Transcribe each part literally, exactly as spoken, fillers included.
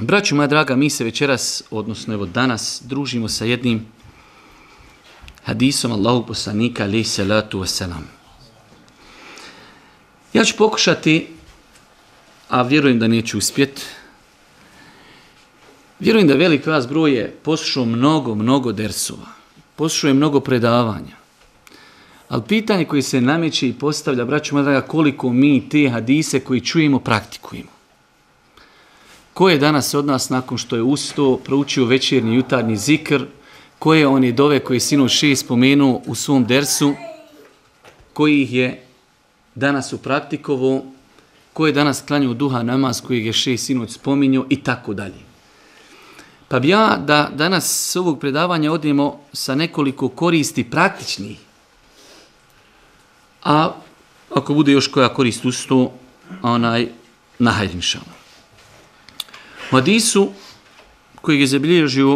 Braćo moja draga, mi se večeras, odnosno evo danas, družimo sa jednim hadisom Allahog poslanika, alejhi salatu vesselam. Ja ću pokušati, a vjerujem da neću uspjeti, vjerujem da velik vas broj je poslušao mnogo, mnogo dersova, poslušao je mnogo predavanja. Ali pitanje koje se nameće i postavlja, braćo moja draga, koliko mi te hadise koji čujemo praktikujemo. Ko je danas od nas nakon što je ustao, proučio večernji jutarnji zikr, koje one dove koje je sinoć šest spomenuo u svom dersu, koji ih je danas upraktikovo, ko je danas klanjao duha namaz kojeg je šest sinoć spominjao i tako dalje. Pa bi ja da danas s ovog predavanja odemo sa nekoliko koristi praktičnih, a ako bude još koja korist uz to, onaj nahajde inšallah. U hadisu kojeg je zabilježio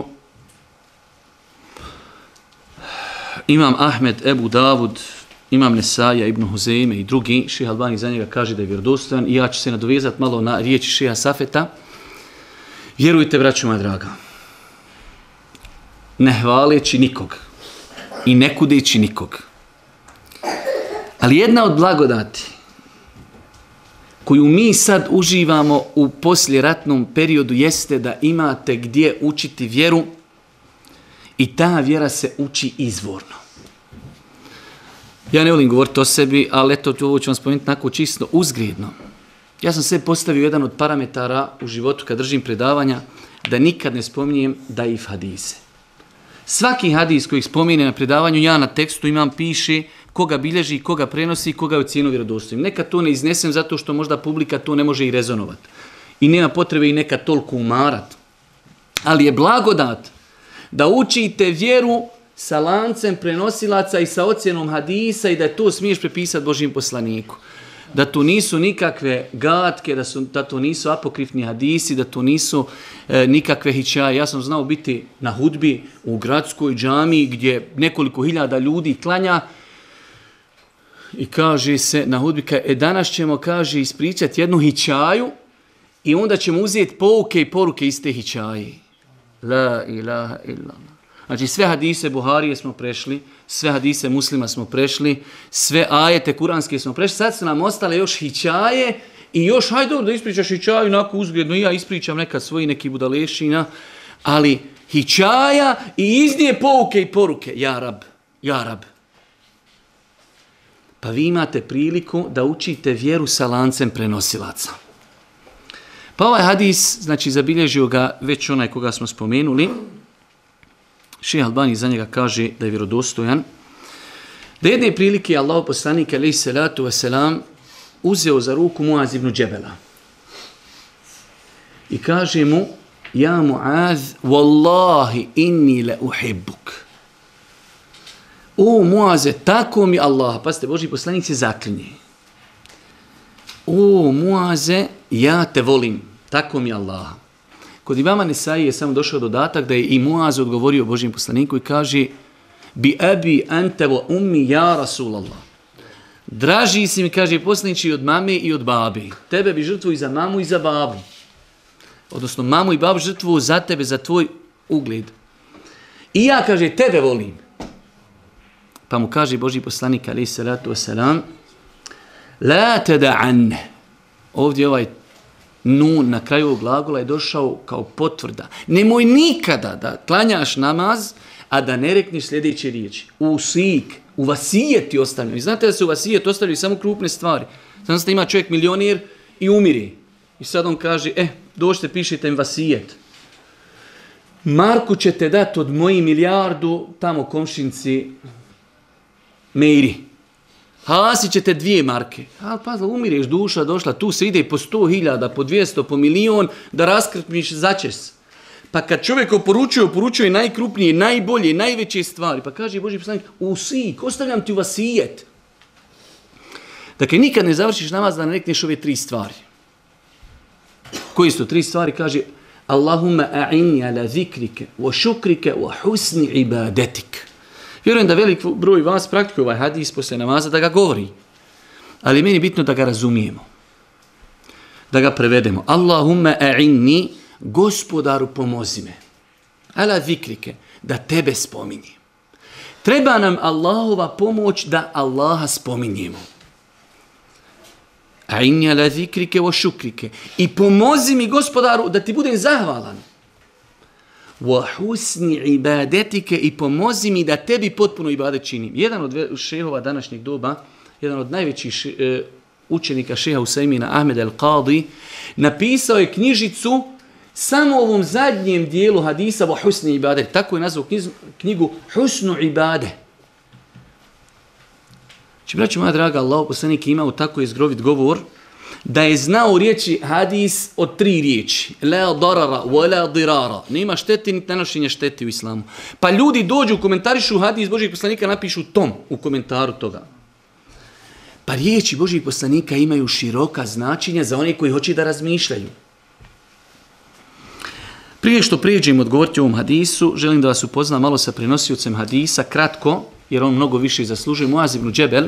imam Ahmed, Ebu Davud, imam Nesaja, Ibn Huzeyme i drugi, šejh Albani za njega kaže da je vjerodostojan i ja ću se nadovezati malo na riječi šeha Safeta. Vjerujte, braćo moja draga, ne hvaleći nikog i ne kudeći nikog. Ali jedna od blagodati koju mi sad uživamo u posljeratnom periodu jeste da imate gdje učiti vjeru i ta vjera se uči izvorno. Ja ne volim govoriti o sebi, ali eto, ovo ću vam spomenuti onako čisto uzgredno. Ja sam sve postavio jedan od parametara u životu kad držim predavanja, da nikad ne spominjem daif hadise. Svaki hadis koji spomine na predavanju, ja na tekstu imam piše koga bilježi, koga prenosi, koga je ocjenio vjerodostojnim. Nekad to ne iznesem zato što možda publika to ne može i rezonovati. I nema potrebe i nekad toliko umarati. Ali je blagodat da učite vjeru sa lancem prenosilaca i sa ocjenom hadisa i da to smiješ prepisati Božjem poslaniku. Da to nisu nikakve gatke, da, su, da to nisu apokrifni hadisi, da to nisu e, nikakve hičaje. Ja sam znao biti na hudbi u gradskoj džamiji gdje nekoliko hiljada ljudi klanja i kaže se na hudbi, e, danas ćemo, kaže, ispričati jednu hičaju i onda ćemo uzeti pouke i poruke iz te hičaje. La ilaha illallah. Znači sve hadise Buharije smo prešli, sve hadise Muslima smo prešli, sve ajete kuranske smo prešli, sad su nam ostale još hičaje i još, hajde dobro da ispričaš hičaju, onako uzgredno i ja ispričam nekad svoji neki budalešina, ali hičaja i iz nje pouke i poruke, ja rab, ja rab. Pa vi imate priliku da učite vjeru sa lancem prenosilaca. Pa ovaj hadis, znači zabilježio ga već onaj koga smo spomenuli, šejh Albani za njega kaže da je vjerodostojan, da jedne prilike Allahov poslanik alejhi salatu vesselam uzeo za ruku Muaz ibn Džebela i kaže mu: ja Muaz, wallahi inni la uhibbuk. O Muaze, tako mi Allah, pa ste Božji poslanik se zaklinje. O Muaze, ja te volim, tako mi Allah. Kod imama Nesaji je samo došao dodatak da je i Muaz odgovorio Božjem poslaniku i kaže: bi abi ante wa ummi ja Rasulallah. Draži si mi, kaže poslanici, od mame i od babi. Tebe bi žrtvu i za mamu i za babu. Odnosno mamu i babu žrtvu za tebe, za tvoj ugled. I ja, kaže, tebe volim. Pa mu kaže Božji poslanik alejhi salatu vesselam: la tada'an. Ovdje ovaj nun na kraju ovog glagola je došao kao potvrda. Nemoj nikada da klanjaš namaz, a da ne rekneš sljedeće riječi. Usik, u vasijeti ostavljaju. Znate da se u vasijeti ostavljaju samo krupne stvari. Znam da ima čovjek milionir i umiri. I sad on kaže, eh, dođite, pišite im vasijet. Marku ćete dati od moji milijardu tamo komšinci Mejri. Hasi ćete dvije marke. Ali pa umireš, duša došla, tu se ide po sto hiljada, po dvjesto, po milion, da raskrpniš začes. Pa kad čovjek oporučuje, oporučuje najkrupnije, najbolje, najveće stvari. Pa kaže Božji poslanik: usik, ostavljam ti u vasijet. Dakle, nikad ne završiš namaz da ne rekneš ove tri stvari. Koji su to tri stvari? Kaže: Allahumma a'inni ala zikrike, wa šukrike, wa husni ibadetik. Vjerujem da velik broj vas praktikuje ovaj hadis poslije namaza da ga govori. Ali meni je bitno da ga razumijemo. Da ga prevedemo. Allahumma a'inni Gospodaru, pomozi me. Ala zikrike, da tebe spominjem. Treba nam Allahova pomoć da Allaha spominjemo. A'inni ala zikrike wa šukrike. I pomozi mi, Gospodaru, da ti budem zahvalan. Wa husni ibadetike. I pomozi mi da tebi potpuno ibadet činim. Jedan od šehova današnjeg doba, jedan od najvećih še, e, učenika šeha Usajmina, Ahmed al-Qadi, napisao je knjižicu samo ovom zadnjem dijelu hadisa wa husni ibadet. Tako je nazvao knjigu Husnu ibade. Či, braću moja draga, Allah poslanik je imao tako izgrovit govor da je znao riječi hadis od tri riječi. La darara wa la dirara. Nema šteti ni nanošenja šteti u islamu. Pa ljudi dođu, komentarišu hadis Božijeg poslanika, napišu tom u komentaru toga. Pa riječi Božijeg poslanika imaju široka značenja za one koji hoće da razmišljaju. Prije što prijeđem odgovoriti o ovom hadisu, želim da vas upoznam malo sa prenosiocem hadisa, kratko, jer on mnogo više zaslužuje. Muaz ibn Džebel,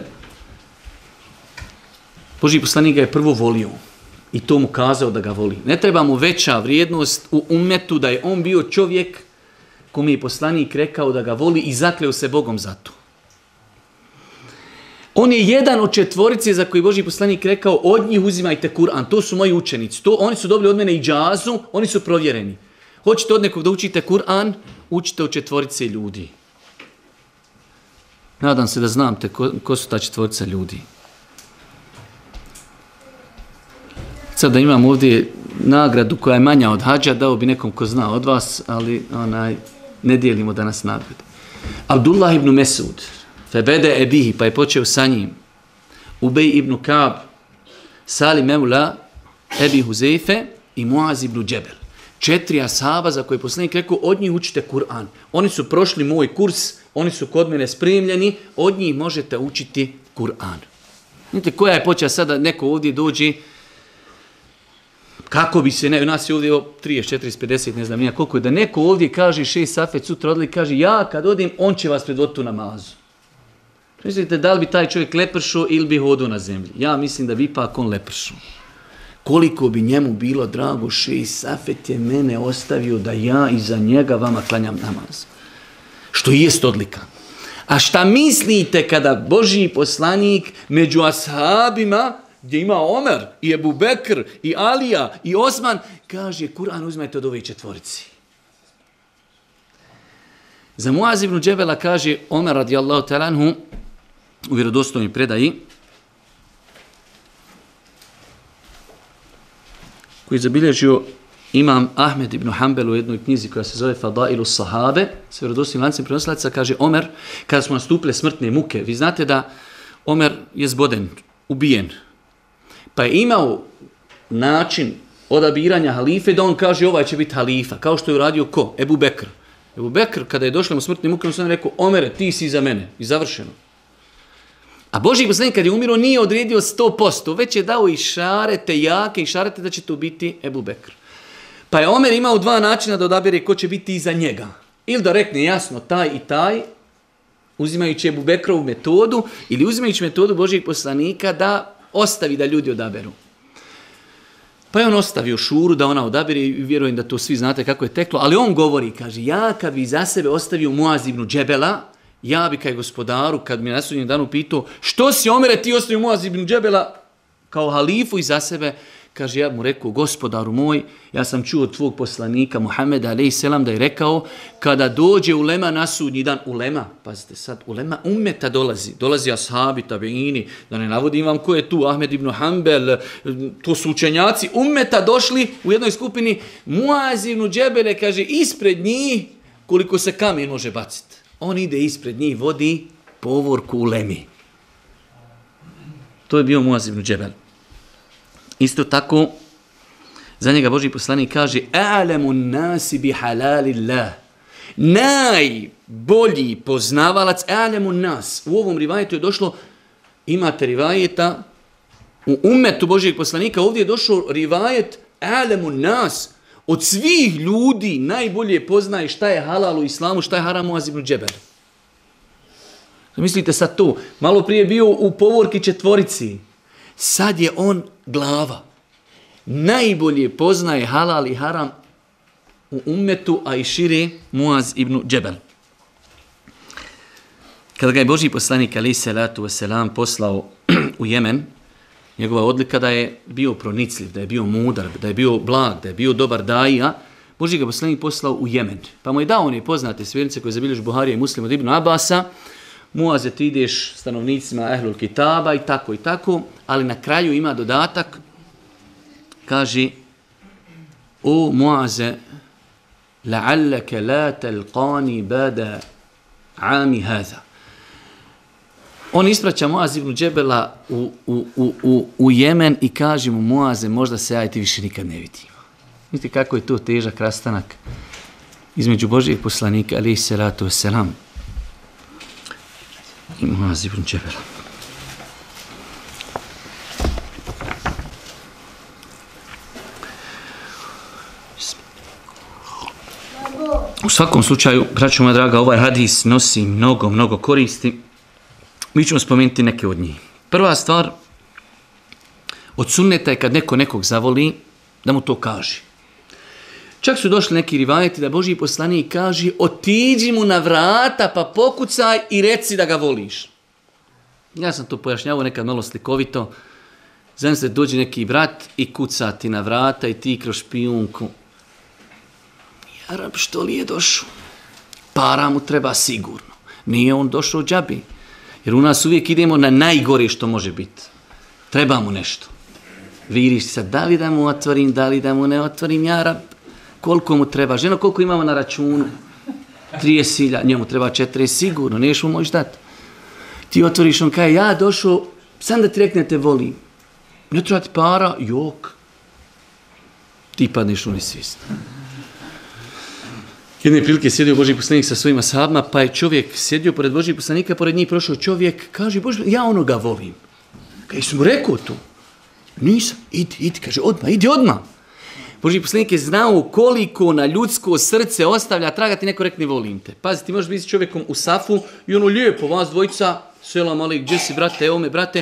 Božji poslanik ga je prvo volio i to mu kazao da ga voli. Ne treba mu veća vrijednost u ummetu da je on bio čovjek kome je poslanik rekao da ga voli i zakleo se Bogom za to. On je jedan od četvorice za koji Božji poslanik rekao od njih uzimajte Kur'an. To su moji učenici. To, oni su dobili od mene i džazu, oni su provjereni. Hoćete od nekog da učite Kur'an, učite od četvorice ljudi. Nadam se da znam te ko, ko su ta četvorica ljudi. Sad da imam ovdje nagradu koja je manja od hađa, dao bi nekom ko zna od vas, ali onaj, ne dijelimo danas nagradu. Abdullah ibn Mesud, febede ebihi, pa je počeo sa njim. Ubej ibn Kab, Salim Mevla, Ebi Huzeife i Muaz ibn Džebel. Četiri ashaba za koje poslanik rekao, od njih učite Kur'an. Oni su prošli moj kurs, oni su kod mene spremljeni, od njih možete učiti Kur'an. Vidite koja je počela sada, neko ovdje dođe, kako bi se, ne, nas je ovdje trideset, četrdeset, pedeset, ne znam nija koliko je, da neko ovdje kaže šest safet sutra odli, kaže ja kad odim, on će vas predvoditi u namazu. Mislite da li bi taj čovjek lepršao ili bi hodao na zemlji? Ja mislim da bi ipak on lepršao. Koliko bi njemu bilo drago, šest safet je mene ostavio da ja iza njega vama klanjam namaz. Što i jest odlika. A šta mislite kada Božji poslanik među ashabima, gdje ima Omer i Ebu Bekr i Alija i Osman, kaže Kur'an uzmajte od ove četvorici. Za Muaz ibn Džebela kaže Omer radijallahu ta'ala anhu u vjerodostojnoj predaji, koji je zabilježio imam Ahmed ibn Hanbel u jednoj knjizi koja se zove Fadailu Sahabe, s vjerodostojnim lancem prenosilaca, kaže Omer, kada smo nastupile smrtne muke, vi znate da Omer je zboden, ubijen, pa je imao način odabiranja halife da on kaže ovaj će biti halifa, kao što je uradio ko? Ebu Bekr. Ebu Bekr, kada je došlo mu smrtne muke, on sam rekao, Omere, ti si za mene, i završeno. A Božji poslanik kad je umirao nije odredio sto posto, već je dao i šarete jake i šarete da će to biti Ebu Bekr. Pa je Omer imao dva načina da odabere ko će biti iza njega. Ili da rekne jasno taj i taj, uzimajući Ebu Bekrovu metodu, ili uzimajući metodu Božjeg poslanika da ostavi da ljudi odaberu. Pa je on ostavio šuru da ona odabere i vjerujem da to svi znate kako je teklo, ali on govori, kaže, ja kad bi za sebe ostavio Muaz ibn Džebela, ja bi kaj gospodaru, kad mi na sudnjem danu pitao, što si Omere ti ostavio Muaz ibn Džebela kao halifu iza sebe, kaže, ja mu rekao, gospodaru moj, ja sam čuo od tvog poslanika Muhammeda alejhi selam da je rekao, kada dođe ulema na sudnji dan, ulema, pazite sad, ulema ummeta dolazi, dolazi ashabi, tabeini, da ne navodim vam ko je tu, Ahmed ibn Hanbel, to su učenjaci ummeta došli u jednoj skupini, Muaz ibn Džebele, kaže, ispred njih koliko se kamen može baciti. On ide ispred njih, vodi povorku ulemi. To je bio Muaz ibn Džebel. Isto tako, za njega Božji poslanik kaže a'lamu nasi bi halalillah. Najbolji poznavalac a'lamu nas. U ovom rivajetu je došlo, imate rivajeta u ummetu Božjeg poslanika, ovdje je došao rivajet a'lamu nas. Od svih ljudi najbolje poznaje šta je halal u islamu, šta je haram. Muaz ibn Džebel. Mislite sad to, malo prije bio u povorki četvorici. Sad je on glava. Najbolje poznaje halal i haram u ummetu, a i šire Muaz ibn Džebel. Kada ga je Božji poslanik alejhi salatu vesselam poslao u Jemen, njegova odlika da je bio pronicljiv, da je bio mudar, da je bio blag, da je bio dobar daija, Božji ga poslanik poslao u Jemen. Pa mu je dao one poznate smjernice koje zabilježi Buharija i Muslim od Ibn Abasa, Muaze, ti ideš stanovnicima Ehlul Kitaba i tako i tako, ali na kraju ima dodatak, kaže, o Muaze, la'allaka la talqani bada ami hadha. On ispraća Muaz ibn Džebela u, u, u, u, u Jemen i kaže mu, Muaze, možda se ja i ti više nikad ne vidimo. Vidite kako je to težak rastanak između Božijeg poslanika, alejhi salatu vesselam, i Muaz ibn Džebela. U svakom slučaju, braćo moja draga, ovaj hadis nosi mnogo, mnogo koristi. Mi ćemo spomenuti neke od njih. Prva stvar, od sunneta je kad neko nekog zavoli, da mu to kaže. Čak su došli neki rivajeti da Božji poslanik kaže, otiđi mu na vrata pa pokucaj i reci da ga voliš. Ja sam to pojašnjavao nekad malo slikovito. Znam se dođe neki brat i kuca ti na vrata i ti kroz špijunku. Arab, što li je došao? Para mu treba sigurno. Nije on došao džabi. Jer u nas uvijek idemo na najgore što može biti. Treba mu nešto. Viriš sad, da li da mu otvorim, da li da mu ne otvorim, ja Arab, koliko mu treba? Ženo, koliko imamo na računu? trideset hiljada, njemu treba četrdeset sigurno, neš mu možeš dati. Ti otvoriš, on kaže, ja došao, sam da ti rekne te volim. Ne treba ti para, jok. Ti padneš u nesvijest. Jedne prilike sjedio Božji poslanik sa svojima sahabima, pa je čovjek sjedio pored Božjeg poslanika, pored njih prošao čovjek, kaže, Bože, ja onoga volim. Kaže, sam mu rekao to? Nisam, idi, idi, kaže, odmah, idi odmah. Božji poslanik je znao koliko na ljudsko srce ostavlja traga, ti neko rekne volim te. Pazi, ti možeš biti s čovjekom u safu i ono lijepo, vas dvojica, selam alik, gdje si brate, evo me brate.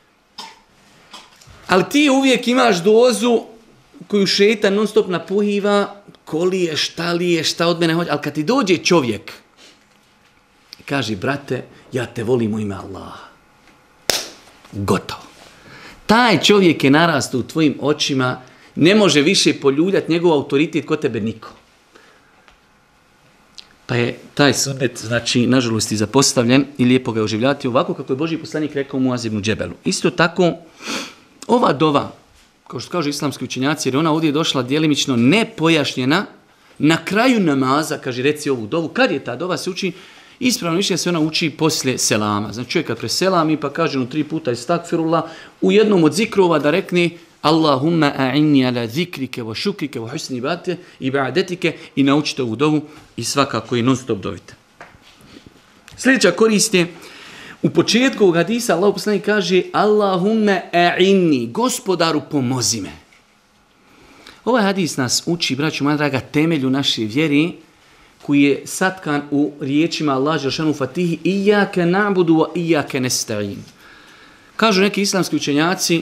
Ali ti uvijek imaš dozu koju šetan non stop napuhiva, ko li je, šta li je, šta od mene hoće. Ali kad ti dođe čovjek i kaže, brate, ja te volim u ime Allaha. Gotovo. Taj čovjek je narastao u tvojim očima, ne može više poljuljati njegov autoritet kod tebe niko. Pa je taj sunnet, znači, nažalost, i zapostavljen i lijepo ga oživljati ovako kako je Božji poslanik rekao Muaz ibn Džebelu. Isto tako, ova dova, kao što kažu islamski učenjaci, jer ona ovdje je došla djelimično nepojašnjena, na kraju namaza, kaže, reci ovu dovu, kad je ta dova se uči, ispravno mišljenje se ona uči poslije selama. Znači čovjek kad preselami pa kaže no tri puta istakfirullah, u jednom od zikrova da rekne Allahumma a'inni ala zikrike wa šukrike wa husni ibadetike i naučite ovu dovu i svakako i non stop dovite. Sljedeća korist je, u početku ovog hadisa Allah poslanik kaže Allahumma a'inni, gospodaru pomozi me. Ovaj hadis nas uči, braću moja draga, temelju naše vjere koji je satkan u riječima Allah dželešanu u Fatihi Iyake na'budu wa iyake nesta'in. Kažu neki islamski učenjaci,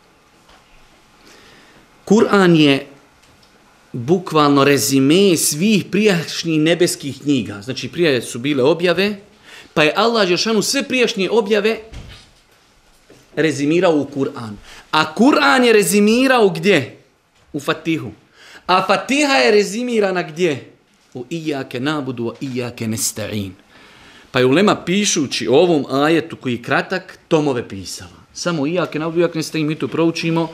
Kur'an je bukvalno rezime svih prijašnjih nebeskih knjiga. Znači prije su bile objave, pa je Allah dželešanu sve prijašnje objave rezimirao u Kur'an. A Kur'an je rezimirao gdje? U Fatihu. A Fatiha je rezimirana gdje? U Iyake na'budu wa iyake nesta'in. Pa je ulema pišući ovom ajetu koji je kratak, tomove pisala. Samo Iyake na'budu wa iyake nesta'in, mi to proučimo,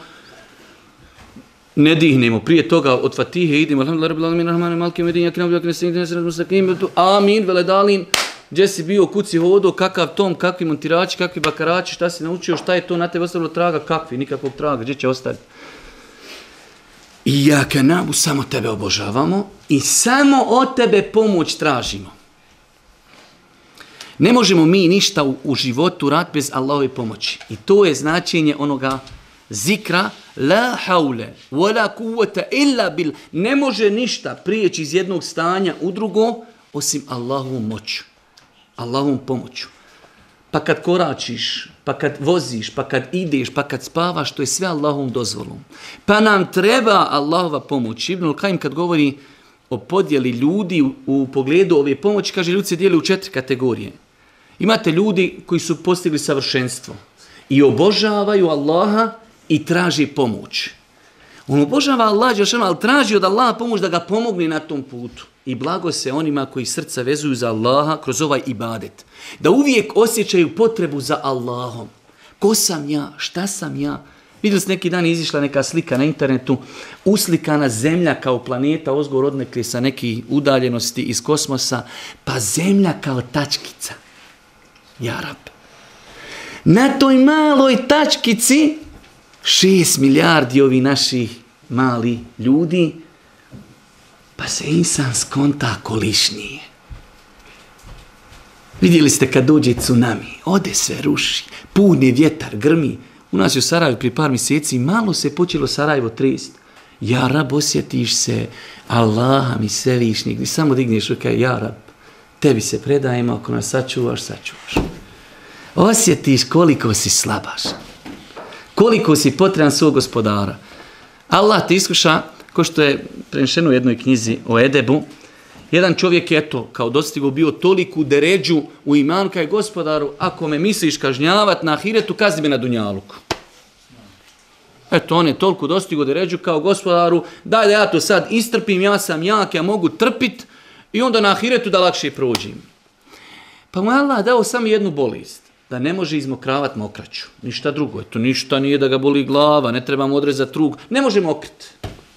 ne dihnemo. Prije toga od Fatihe idemo alhamdulillah rabbil alamin arrahmanir maliki yawmiddin iyake na'budu wa iyake nesta'in ihdinas siratal mustaqim. Amin veledalin. Gdje si bio, kud si hodo, kakav tom, kakvi montirači, kakvi bakarači, šta si naučio, šta je to na tebe ostavilo traga, kakvi, nikakvog traga, gdje će ostati? Iyake na'budu, samo tebe obožavamo i samo od tebe pomoć tražimo. Ne možemo mi ništa u, u životu raditi bez Allahove pomoći. I to je značenje onoga zikra la haule wala kuvvete illa bil. Ne može ništa prijeći iz jednog stanja u drugo osim Allahovom moću, Allahovom pomoću. Pa kad koračiš, pa kad voziš, pa kad ideš, pa kad spavaš, to je sve Allahovom dozvolom. Pa nam treba Allahova pomoć. Ibn al-Qaim kad govori o podjeli ljudi u, u pogledu ove pomoći, kaže ljudi se dijeli u četiri kategorije. Imate ljudi koji su postigli savršenstvo i obožavaju Allaha i traži pomoć. On obožava Allah, ali traži od Allaha pomoć da ga pomogne na tom putu. I blago se onima koji srca vezuju za Allaha kroz ovaj ibadet. Da uvijek osjećaju potrebu za Allahom. Ko sam ja? Šta sam ja? Vidjeli ste neki dan izišla neka slika na internetu, uslikana zemlja kao planeta, ozgor odnekli sa neke udaljenosti iz kosmosa, pa zemlja kao tačkica. Ja Rab. Na toj maloj tačkici šest milijardi ovih naših mali ljudi, pa se insan skonta kolišnije. Vidjeli ste kad dođe tsunami, ode sve ruši, pune vjetar, grmi. U nas je u Sarajevu prije par mjeseci malo se počelo Sarajevo trest. Ja Rab, osjetiš se Allaha mi svevišnjeg, i samo digneš ruke, ja Rab, tebi se predajemo, ako nas sačuvaš, sačuvaš. Osjetiš koliko si slabaš, koliko si potreban svog gospodara. Allah te iskuša, ko što je prenešeno u jednoj knjizi o Edebu, jedan čovjek je eto, kao dostigao bio toliku deređu u imanu, kaj gospodaru, ako me misliš kažnjavat na ahiretu, kazni me na dunjaluku. Eto, on je toliko dostigao deređu kao gospodaru, daj da ja to sad istrpim, ja sam jak, ja mogu trpit i onda na ahiretu da lakše prođim. Pa mu je Allah dao samo jednu bolest, da ne može izmokravat mokraću. Ništa drugo, eto, ništa nije da ga boli glava, ne treba mu odrezati rug, ne može mokrit.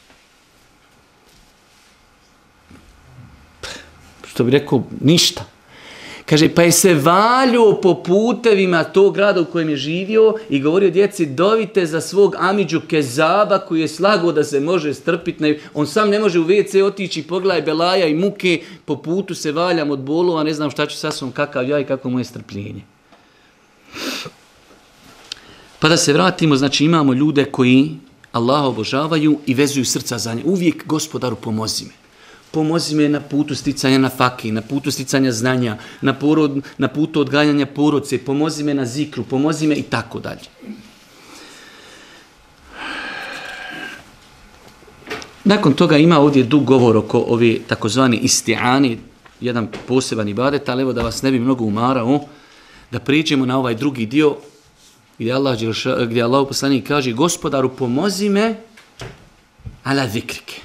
Što bi rekao, ništa. Kaže, pa je se valio po putevima tog grada u kojem je živio i govorio djeci, dovite za svog amidžu Kezaba koji je slago da se može strpiti. On sam ne može u ve ce otići, pogledaj belaja i muke, po putu se valjam od bolova, ne znam šta ću sasvom kakav ja i kako mu je strpljenje. Pa da se vratimo, znači imamo ljude koji Allaha obožavaju i vezuju srca za nje. Uvijek gospodaru pomozi me. Pomozi me na putu sticanja na faki, na putu sticanja znanja, na, porod, na putu odgajanja porodce, pomozi me na zikru, pomozi me i tako dalje. Nakon toga ima ovdje dug govor oko ove takozvani isti'ani, jedan poseban ibadet, ali evo da vas ne bi mnogo umarao, da prijeđemo na ovaj drugi dio gdje Allah, gdje Allah poslanik kaže, gospodaru pomozi me ala zikrike.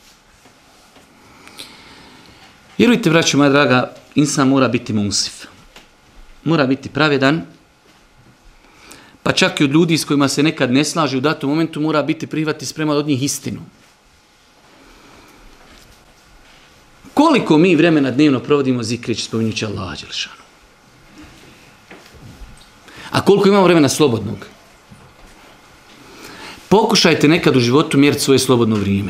Vjerujte, braćo moja draga, insan mora biti munsif. Mora biti pravedan, pa čak i od ljudi s kojima se nekad ne slaži u datom momentu mora biti prihvati spreman od njih istinu. Koliko mi vremena dnevno provodimo zikreći spominjući Allaha dželešanu? A koliko imamo vremena slobodnog? Pokušajte nekad u životu mjeriti svoje slobodno vrijeme.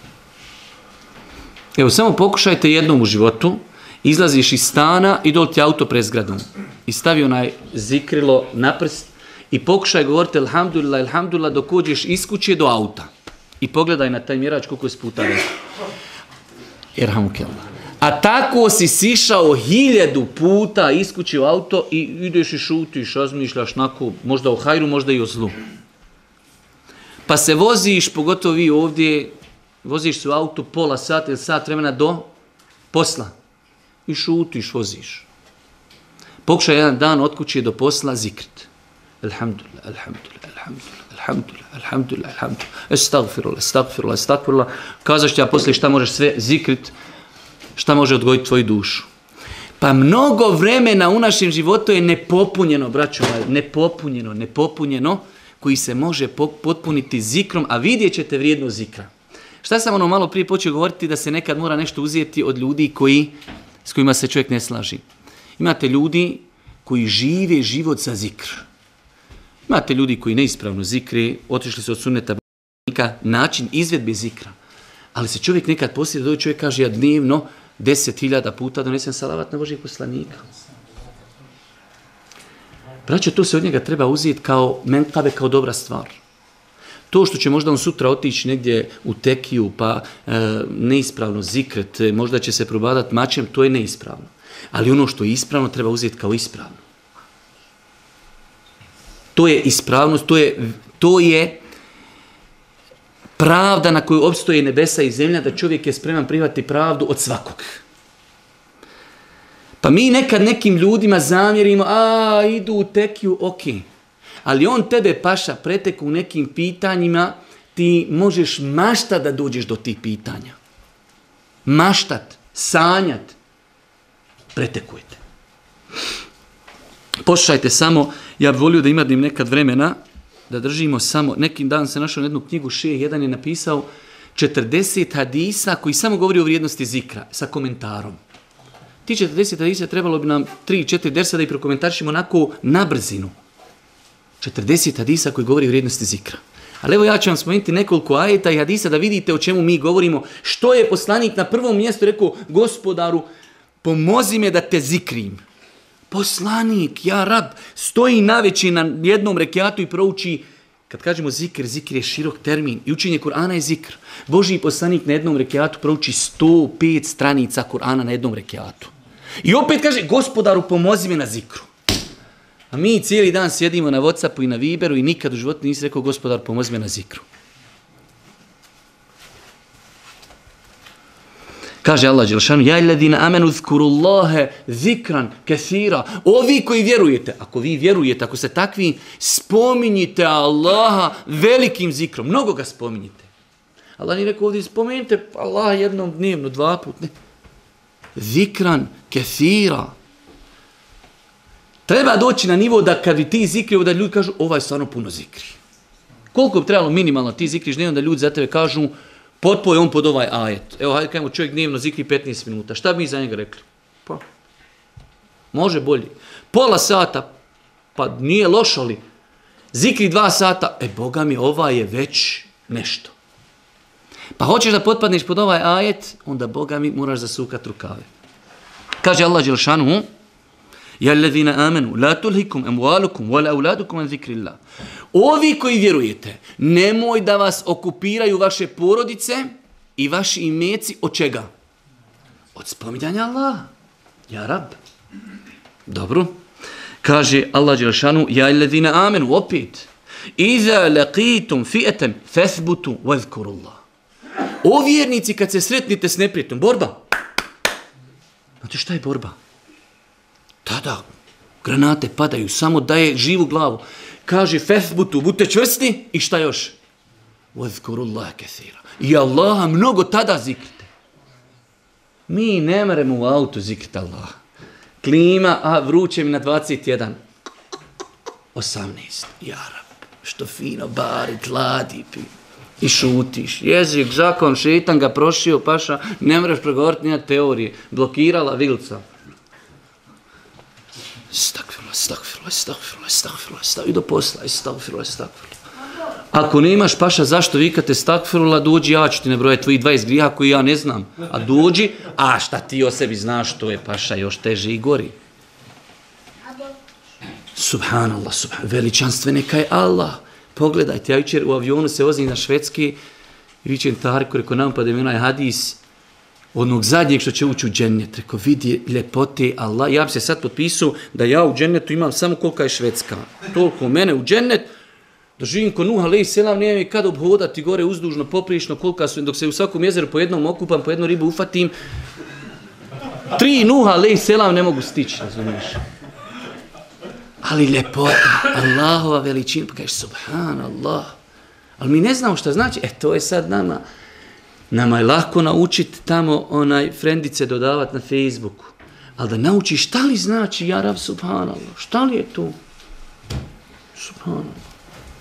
Evo, samo pokušajte jednom u životu, izlaziš iz stana i doli ti auto pred zgradom. I stavi onaj zikrilo na prst i pokušaj govoriti alhamdulillah, alhamdulillah dok uđeš iz kuće do auta. I pogledaj na taj mjerač koliko si puta rekao. Erhamukallah. A tako si sišao hiljadu puta iz kuće u auto i ideš i šutiš, razmišljaš nako, možda o hajru, možda i o zlu. Pa se voziš, pogotovo vi ovdje, voziš se u auto pola sata ili sat vremena do posla. I šutiš, voziš. Pokušaj jedan dan od kuće do posla zikrit. Alhamdulillah, alhamdulillah, alhamdulillah, alhamdulillah, alhamdulillah, alhamdulillah, estagfirullah, estagfirullah, estagfirullah. Kazaš ti, a poslije šta možeš sve zikrit, šta može odgojiti tvoju dušu. Pa mnogo vremena u našem životu je nepopunjeno, braćo, nepopunjeno, nepopunjeno, koji se može potpuniti zikrom, a vidjet ćete vrijednost zikra. Šta sam ono malo prije počeo govoriti da se nekad mora nešto uzeti od ljudi koji, s kojima se čovjek ne slaži. Imate ljudi koji žive život za zikr. Imate ljudi koji neispravno zikre, otišli su od sunneta način izvedbe zikra. Ali se čovjek nekad poslije dođe, čovjek kaže, ja dnevno deset hiljada puta donesem salavat na Božijeg poslanika. Braćo, to se od njega treba uzeti kao menkabe, kao dobra stvar. To što će možda on sutra otići negdje u tekiju, pa e, neispravno zikret, možda će se probadati mačem, to je neispravno. Ali ono što je ispravno treba uzeti kao ispravno. To je ispravnost, to je, to je Pravda na koju opstoje nebesa i zemlja, da čovjek je spreman prihvatiti pravdu od svakog. Pa mi nekad nekim ljudima zamjerimo, a idu u tekiju, ok. Ali on tebe, paša, preteku u nekim pitanjima, ti možeš maštat da dođeš do tih pitanja. Maštat, sanjat, pretekujete. Poslušajte samo, ja bih volio da imadim nekad vremena, da držimo samo, nekim dan se našao jednu knjigu, šejh jedan je napisao četrdeset hadisa koji samo govori o vrijednosti zikra, sa komentarom. Ti četrdeset hadisa trebalo bi nam tri četiri dersa da ih prokomentarišimo onako na brzinu. četrdeset hadisa koji govori o vrijednosti zikra. Ali evo ja ću vam spomenuti nekoliko ajeta i hadisa da vidite o čemu mi govorimo. Što je poslanik na prvom mjestu rekao, gospodaru, pomozi me da te zikrim. Poslanik, ja rab, stoji naveći na jednom rekiatu i prouči, kad kažemo zikr, zikr je širok termin i učenje Kur'ana je zikr. Božji poslanik na jednom rekiatu prouči sto pet stranica Kur'ana na jednom rekiatu. I opet kaže, gospodaru, pomozi me na zikru. A mi cijeli dan sjedimo na WhatsAppu i na Viberu i nikad u životu nisi rekao, gospodar, pomozi me na zikru. Kaže Allah dželešanu, ja alladina amanu zkurullahe zikran kathira. Ovi koji vjerujete, ako vi vjerujete, ako se takvi, spominjite Allaha velikim zikrom. Mnogo ga spominjite. Allah nije rekao ovdje, spominjite Allaha jednom dnevno, dva put. Ne. Zikran kathira. Treba doći na nivo da kad vi ti zikri, da ljudi kažu, ovaj stvarno puno zikri. Koliko bi trebalo minimalno ti zikriš dnevno da ljudi za tebe kažu, potpo je on pod ovaj ajet. Evo, hajde kajmo, čovjek dnevno zikri petnaest minuta. Šta bi mi za njega rekli? Pa, može bolje. Pola sata, pa nije lošo li. Zikri dva sata, e, Boga mi, ova je već nešto. Pa hoćeš da potpadneš pod ovaj ajet, onda, Boga mi, moraš zasukat rukave. Kaže Allah dželešanu, ja alladhina amanu, la tulhikum amwalukum wala auladukum an zikrillah. Ovi koji vjerujete, nemoj da vas okupiraju vaše porodice i vaši imeci od čega? Od spominjanja Allaha. Ja rab. Dobro. Kaže Allah dželešanu, ja alladhina amanu, opet. Iza laqitum fi'atan fathbutu wadhkurullah. O vjernici, kad se sretnite s neprijateljom, borba. Znate šta je borba? Tada granate padaju, samo daje živu glavu. Kaže, fethbutu, budite čvrsti i šta još? Wadhkurullaha kathira. I Allaha mnogo tada zikrite. Mi ne moramo u autu zikriti Allaha. Klima, a vruće mi na dvadeset jedan. osamnaest. Ja rab, što fino bari, tladi pi. I šutiš. Jezik, zakon, šeitan ga prošio, paša, ne moraš pregovoriti nijad teorije. Blokirala vilca. Stakfirullah, stakfirullah, stakfirullah, stakfirullah, stakfirullah, i do posla, stakfirullah, stakfirullah. Ako nemaš, paša, zašto vikate stakfirullah, dođi, ja ću ti nabrojati tvojih dvadeset grijeha koji ja ne znam. A dođi, a šta ti o sebi znaš, to je, paša, još teže i gori. Subhanallah, subhanallah, veličanstven neka je Allah. Pogledajte, ja jučer u avionu se vozim na Švedski i vičem Tariku, rekao nam pa da mi onaj hadis onog zadnjeg što će ući u džennet. Rekao, vidi ljepote Allah. Ja bi se sad potpisao da ja u džennetu imam samo kolika je Švedska. Toliko mene u džennet, da živim ko Nuh alejhi selam, nije mi kad obhodati gore uzdužno, poprično, kolika su, dok se u svakom jezeru po jednom okupam, po jednu ribu ufatim. Tri Nuh alejhi selam ne mogu stići, razumiješ. Ali ljepota, Allahova veličina, pa kažeš subhanallah. Ali mi ne znamo šta znači, e to je sad nama. Nama je lako naučiti tamo onaj frendice dodavati na Facebooku. Ali da naučiš šta li znači ja rab subhanallah, šta li je to? Subhanallah.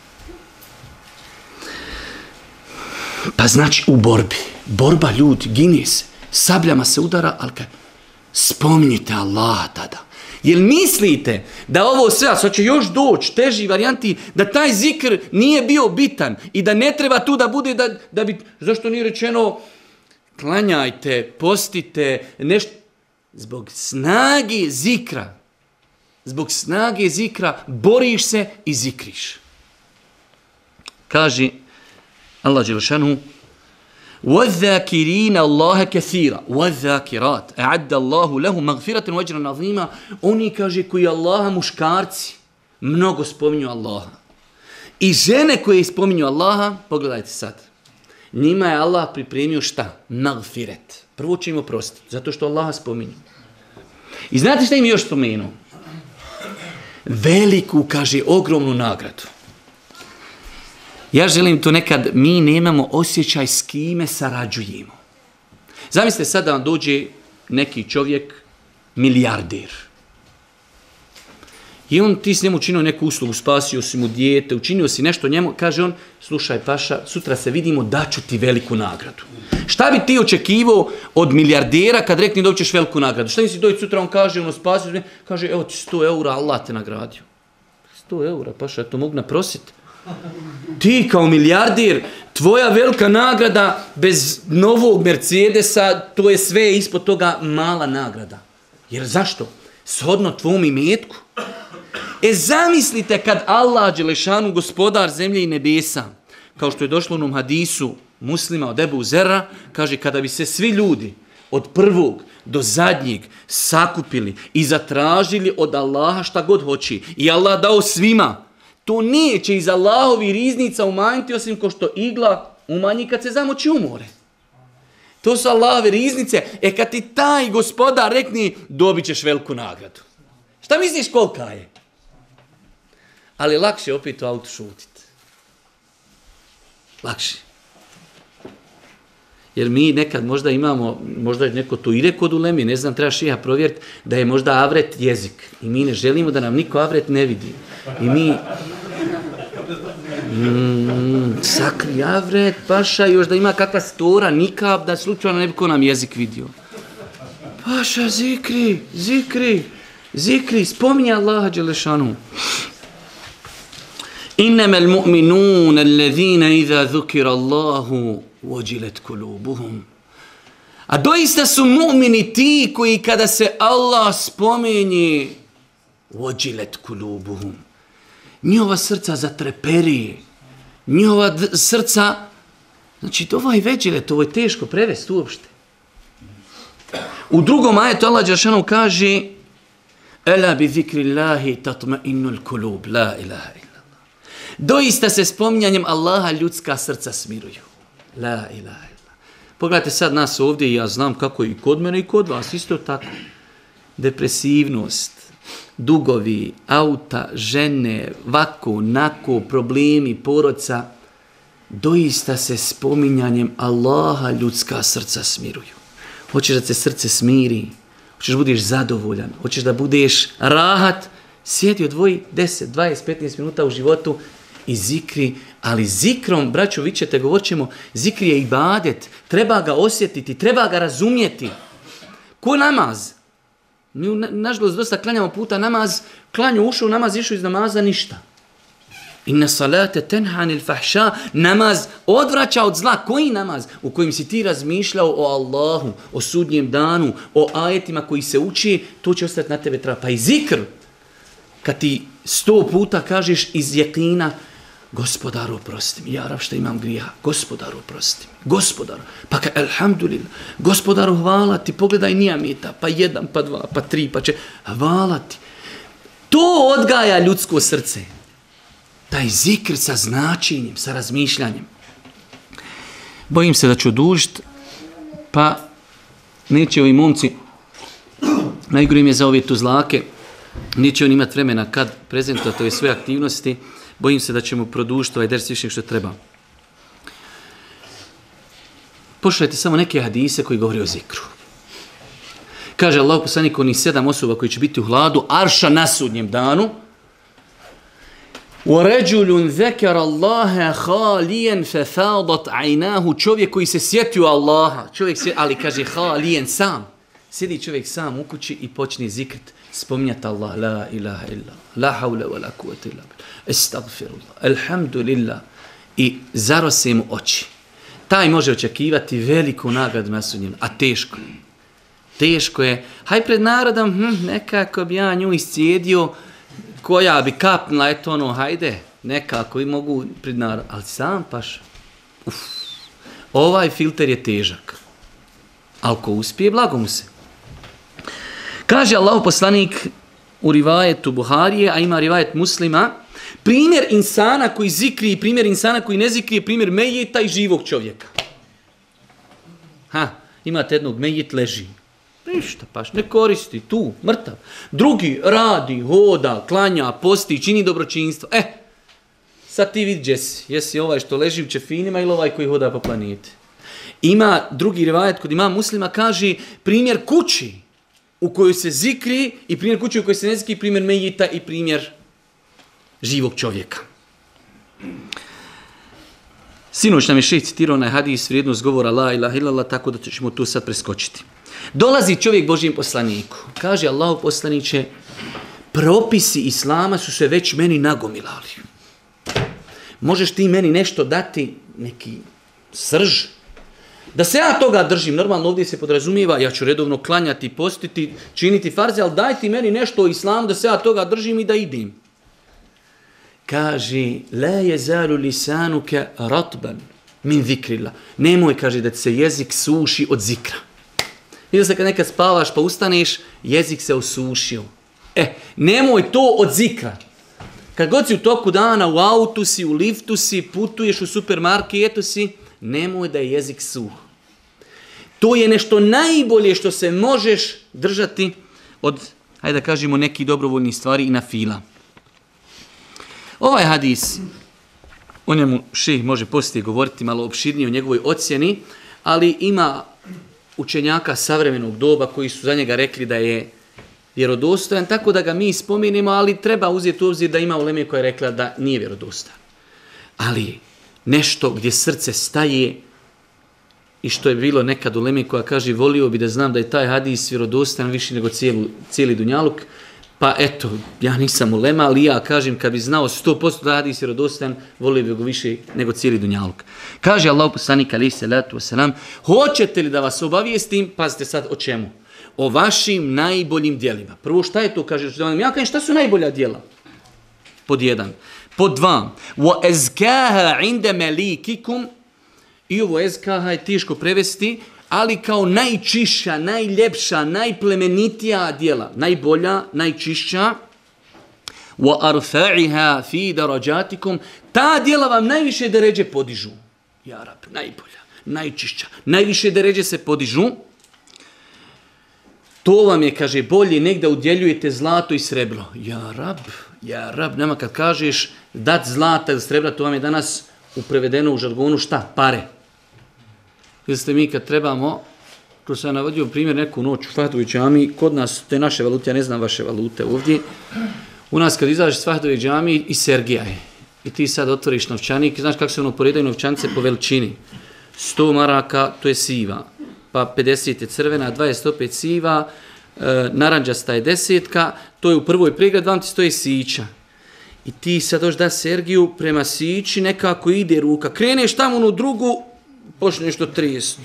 Pa znači u borbi. Borba ljudi, gine se, sabljama se udara, ali kaj, spominjite Allaha tada. Jel mislite da ovo sve, a sad će još doći teži varijanti, da taj zikr nije bio bitan i da ne treba tu da bude, da, da bi, zašto nije rečeno, klanjajte, postite, nešto, zbog snage zikra, zbog snage zikra, boriš se i zikriš. Kaže Allah dželešanu, وَالذَّاكِرِينَ اللَّهَ كَثِيرًا وَالذَّاكِرَاتِ أَعَدَّ اللَّهُ لَهُ مَغْفِرَةً وَأَجْرًا عَظِيمًا. Oni, kaže, koji Allaha muškarci mnogo spominju Allaha. I žene koje spominju Allaha, pogledajte sad, njima je Allah pripremio šta? Magfiret. Prvo će im oprostiti, zato što Allah spominje. I znate šta im još spomenuo? Veliku, kaže, ogromnu nagradu. Ja želim to nekad, mi nemamo osjećaj s kime sarađujemo. Zamislite sad da vam dođe neki čovjek, milijarder. I on, ti s njemu učinio neku uslugu, spasio si mu dijete, učinio si nešto njemu, kaže on, slušaj paša, sutra se vidimo, daću ti veliku nagradu. Šta bi ti očekivao od milijardera kad rekni da ćeš veliku nagradu? Šta mi si doći sutra, on kaže, ono spasio, kaže, evo ti sto eura, Allah te nagradio. sto eura, paša, ja to mogu naprositi. Ti kao milijarder, tvoja velika nagrada bez novog Mercedesa, to je sve ispod toga mala nagrada. Jer zašto? Shodno tvom imetku. E zamislite kad Allah Đelešanu, gospodar zemlje i nebesa, kao što je došlo u onom hadisu muslima od Ebu Zera, kaže kada bi se svi ljudi od prvog do zadnjeg sakupili i zatražili od Allaha šta god hoće i Allah dao svima, to neće iz Allahovi riznica umanjiti osim ko što igla umanji kad se zamoči u more. To su Allahove riznice. E kad ti taj gospodar rekni, dobit ćeš veliku nagradu. Šta misliš kolika je? Ali lakše opet u autu šutiti. Lakše. Jer mi nekad možda imamo, možda je neko to ide kod ulemi, ne znam, treba šija provjeriti da je možda avret jezik. I mi ne želimo da nam niko avret ne vidi. I mi... Mm, sakri avret, paša, još da ima kakva stora, nikab, da slučajno ne bi ko nam jezik vidio. Paša, zikri, zikri, zikri, spominje Allaha Đelešanu. Innama al-mu'minun alladhina idha dhukira Allahu wajilat kulubuhum. A doista su mu'mini ti koji kada se Allah spomeni wajilat kulubuhum. Njihova srca zatreperi. Njihova d- srca, znači ovo je veđilet, ovo je teško prevesti uopšte. U drugom ajetu Allah Đelešanu kaže Ela bi zikrillahi tatma'innul kulub, la ilaha illallah. Doista se spominjanjem Allaha ljudska srca smiruju. La ilaha illallah. Pogledajte sad nas ovdje i ja znam kako i kod mene i kod vas, isto tako. Depresivnost, dugovi, auta, žene, vako, nako, problemi, porodca. Doista se spominjanjem Allaha ljudska srca smiruju. Hoćeš da se srce smiri, hoćeš da budeš zadovoljan, hoćeš da budeš rahat, sjedi odvoji deset, dvadeset, petnaest minuta u životu i zikri, ali zikrom, braćo, vi ćete, govorit ćemo, zikri je ibadet, treba ga osjetiti, treba ga razumjeti. Ko namaz? Mi, nažalost, dosta klanjamo puta namaz, klanju ušao u namaz, išao iz namaza, ništa. Inna salate tenha anil fahša, namaz odvraća od zla. Koji namaz? U kojim si ti razmišljao o Allahu, o sudnjem danu, o ajetima koji se uči, to će ostati na tebe treba. Pa i zikr, kad ti sto puta kažeš iz jekina, gospodaru oprosti mi, ja rab šta imam grija, gospodaru oprosti mi, gospodaru, pa ka alhamdulillah, gospodaru hvala ti, pogledaj nijamita, pa jedan, pa dva, pa tri, pa če, hvala ti. To odgaja ljudsko srce. Taj zikr sa značenjem, sa razmišljanjem. Bojim se da ću odužiti, pa neće ovi momci, najgore im je za ove tuzlake, neće on imati vremena kad prezentovati ove sve aktivnosti, bojim se da ćemo produžiti ovaj ders više što treba. Pošaljajte samo neke hadise koji govori o zikru. Kaže Allah poslanik onih sedam osoba koji će biti u hladu arša na sudnjem danu, وَرَجُلٌ ذَكَرَ اللَّهَ خَالِيًا فَفَاضَتْ عَيْنَاهُ. Čovjek koji se sjetio Allaha, čovjek se, ali kaže halijen sam. Sjedi čovjek sam u kući i počne zikrit, spominjati Allah, la ilaha illa, la havla wa la kuvata illa billah, estagfirullah, alhamdulillah, i zarose mu oči. Taj može očekivati veliku nagradu na sudnjem, a teško. Teško je. Haj pred narodom, hm, nekako bi ja nju iscijedio, koja bi kapnila, eto ono, hajde, nekako i mogu pred narod, ali sam paš, uf, ovaj filter je težak, ali ko uspije, blago mu se. Kaže Allahu poslanik u rivajetu Buharije, a ima rivajet Muslima, primjer insana koji zikri i primjer insana koji ne zikri je primjer mejeta i živog čovjeka. Ha, imate jednog mejit leži. Ništa, paš, ne koristi, tu, mrtav. Drugi radi, hoda, klanja, posti, čini dobročinstvo. E, sad ti vidi gdje si. Jesi ovaj što leži u čefinima ili ovaj koji hoda po planeti. Ima drugi rivajet kod ima muslima, kaže primjer kući u kojoj se zikri i primjer kući u kojoj se ne zikri, primjer mejita i primjer živog čovjeka. Sinoć nam je šejh citirao onaj hadis vrijednost govora la ilaha illallah, tako da ćemo tu sad preskočiti. Dolazi čovjek Božjem poslaniku. Kaže Allahu poslaniće, propisi Islama su se već meni nagomilali. Možeš ti meni nešto dati, neki srž? Da se ja toga držim, normalno ovdje se podrazumijeva, ja ću redovno klanjati, postiti, činiti farze, ali daj ti meni nešto o Islamu da se ja toga držim i da idem. Kaže, la jezalu lisanuka ratban min zikrila. Nemoj, kaže, da ti se jezik suši od zikra. Vidio se kad nekad spavaš pa ustaneš, jezik se osušio. E, nemoj to od zikra. Kad god si u toku dana, u autu si, u liftu si, putuješ u supermarketu si, nemoj da je jezik suh. To je nešto najbolje što se možeš držati od, hajde da kažemo, nekih dobrovoljnih stvari i na fila. Ovaj hadis, o njemu šejh može poslije govoriti malo opširnije o njegovoj ocjeni, ali ima učenjaka savremenog doba koji su za njega rekli da je vjerodostojan, tako da ga mi spominjemo, ali treba uzeti u obzir da ima uleme koja je rekla da nije vjerodostojan. Ali nešto gdje srce staje i što je bilo nekad uleme koja kaže volio bi da znam da je taj hadis vjerodostojan više nego cijeli, cijeli dunjaluk, pa eto, ja nisam ulema, ali ja kažem kad bi znao sto posto da hadis vjerodostojan, volio bi ga više nego cijeli dunjaluk. Kaže Allahu poslanik alejhi selatu vesselam, hoćete li da vas obavijestim, pazite sad o čemu? O vašim najboljim djelima. Prvo, šta je to? Kaže, ja kažem, šta su najbolja djela? Pod jedan. Pod dva. Wa ezkaha inda malikikum. I ovo ezkaha je teško prevesti, ali kao najčišća, najljepša, najplemenitija djela. Najbolja, najčišća. Wa arfa'iha fi darajatikum. Ta djela vam najviše deređe podižu. Ja rab, najbolja, najčišća. Najviše deređe se podižu. To vam je, kaže, bolje negdje udjeljujete zlato i srebro. Ja rab, ja rab, nema kad kažeš dat zlata ili srebra, to vam je danas uprevedeno u žargonu šta? Pare. Ili ste mi kad trebamo, ko sam navodio primjer neku noć u Fahdovoj džamiji, kod nas, te naše valute, ja ne znam vaše valute ovdje, u nas kad izađeš s Fahdove džamiji i Sergija je. I ti sad otvoriš novčanik, znaš kako se ono poredaju novčanice po veličini. sto maraka, to je siva. Pa pedeset je crvena, dvadeset opet siva, e, naranđasta je desetka, to je u prvoj pregrad, vam ti stoji sića. I ti sad doš da Sergiju prema sići, nekako ide ruka. Kreneš tamo u drugu, počneš to trijest.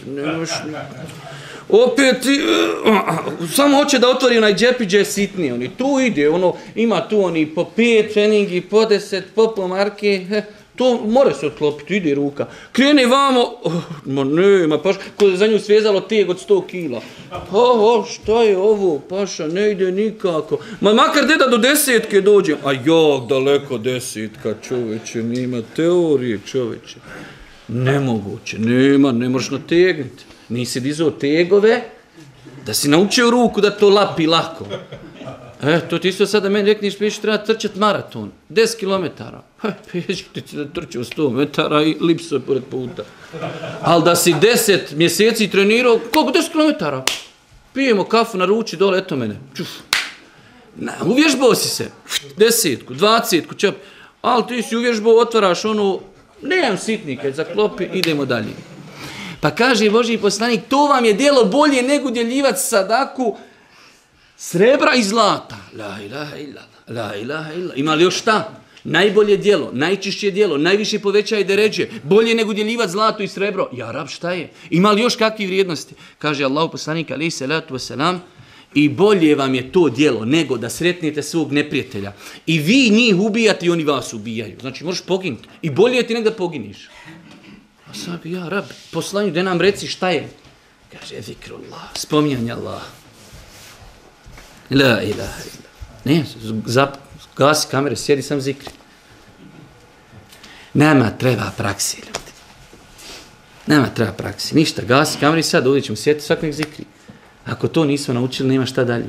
Opet, uh, samo hoće da otvori onaj džepić je sitniji. Oni tu ide, ono, ima tu oni po pet treningi, po deset, po po marke, he. To mora se otklopiti, ide ruka. Krene vamo, oh, ma ne, ma paš, ko je za nju svezalo tijeg od sto kila. Pa, o, šta je ovo, paša, ne ide nikako. Ma makar deda do desetke dođe. A jak daleko desetka, čoveče, nema teorije, čoveče. Nemoguće, nema, ne možeš nategniti. Nisi dizao tegove, da si naučio ruku da to lapi lako. E, to ti isto sada meni rekniš, peš, treba trčati maraton, deset kilometara. Peš, ti će da trči u sto metara i lipso je pored puta. Ali da si deset mjeseci trenirao, koliko deset kilometara? Pijemo kafu na ruči dole, eto mene. Čuf. Na, uvježbao si se, desetku, dvadesetku, čep. Ali ti si uvježbao, otvaraš ono, nemam sitnike, zaklopi, idemo dalje. Pa kaže Božji poslanik, to vam je djelo bolje nego udjeljivati sadaku srebra i zlata. La ilaha illallah, la ilaha illallah. Ima li još šta? Najbolje djelo, najčišće djelo, najviše povećaje deređe, bolje nego udjeljivati zlato i srebro. Ja rab, šta je? Ima li još kakve vrijednosti? Kaže Allahu poslanik alejhi selatu vesselam, i bolje vam je to djelo nego da sretnete svog neprijatelja. I vi njih ubijate i oni vas ubijaju. Znači možeš poginuti. I bolje ti nego da poginiš. A sad ja rab, poslanju, da nam reci šta je? Kaže, zikrullah, spominjanje Allah. La ilaha illa. Ne, zap, gasi kamere, sjedi sam zikri. Nama treba praksi, ljudi. Nema treba praksi. Ništa, gasi kameru sad, ovdje ćemo sjetiti, svak nek zikri. Ako to nismo naučili, nema šta dalje.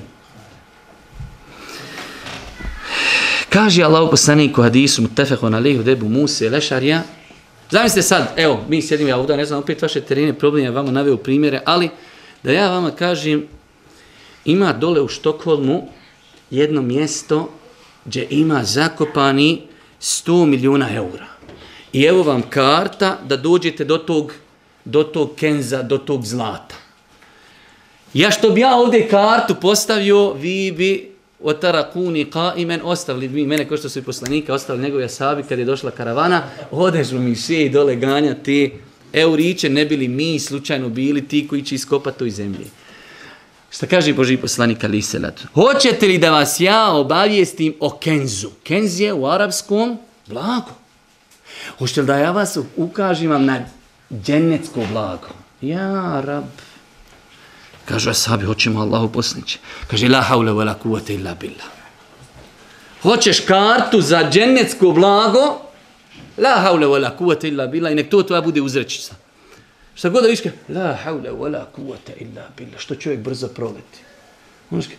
Kaže Allah poslanik u hadisu mutefekon alejhi debu Muse Lešarija. Zamislite sad, evo, mi sjedimo ja ovdje, ne znam, opet vaše terene, problem je vama naveo primjere, ali da ja vama kažem, ima dole u Štokholmu jedno mjesto gdje ima zakopani sto milijuna eura. I evo vam karta da dođete do tog, do tog kenza, do tog zlata. Ja što bi ja ovdje kartu postavio, vi bi otarakuni qaimen, ostavili bi mene kao što su i poslanika, ostavili njegove ashabi kad je došla karavana, odežu mi še i dole ganjati euriće, ne bili mi slučajno bili ti koji će iskopati toj zemlji. Šta kaže Božji poslanik alejhi selatu? Hoćete li da vas ja obavijestim o kenzu? Kenz je u arapskom blago. Hoćete li da ja vas ukažem vam na džennetsko blago? Ja, rab. Kažu ashabi, hoćemo Allahu poslaniče. Kaže, la haule wa la kuvvete illa billah. Hoćeš kartu za džennetsko blago? La haule wa la kuvvete illa billah. I nek to tvoja bude uzrečica. Šta god da viške, la haule wa la kuvvete illa billah. Što čovjek brzo proleti. Onoške,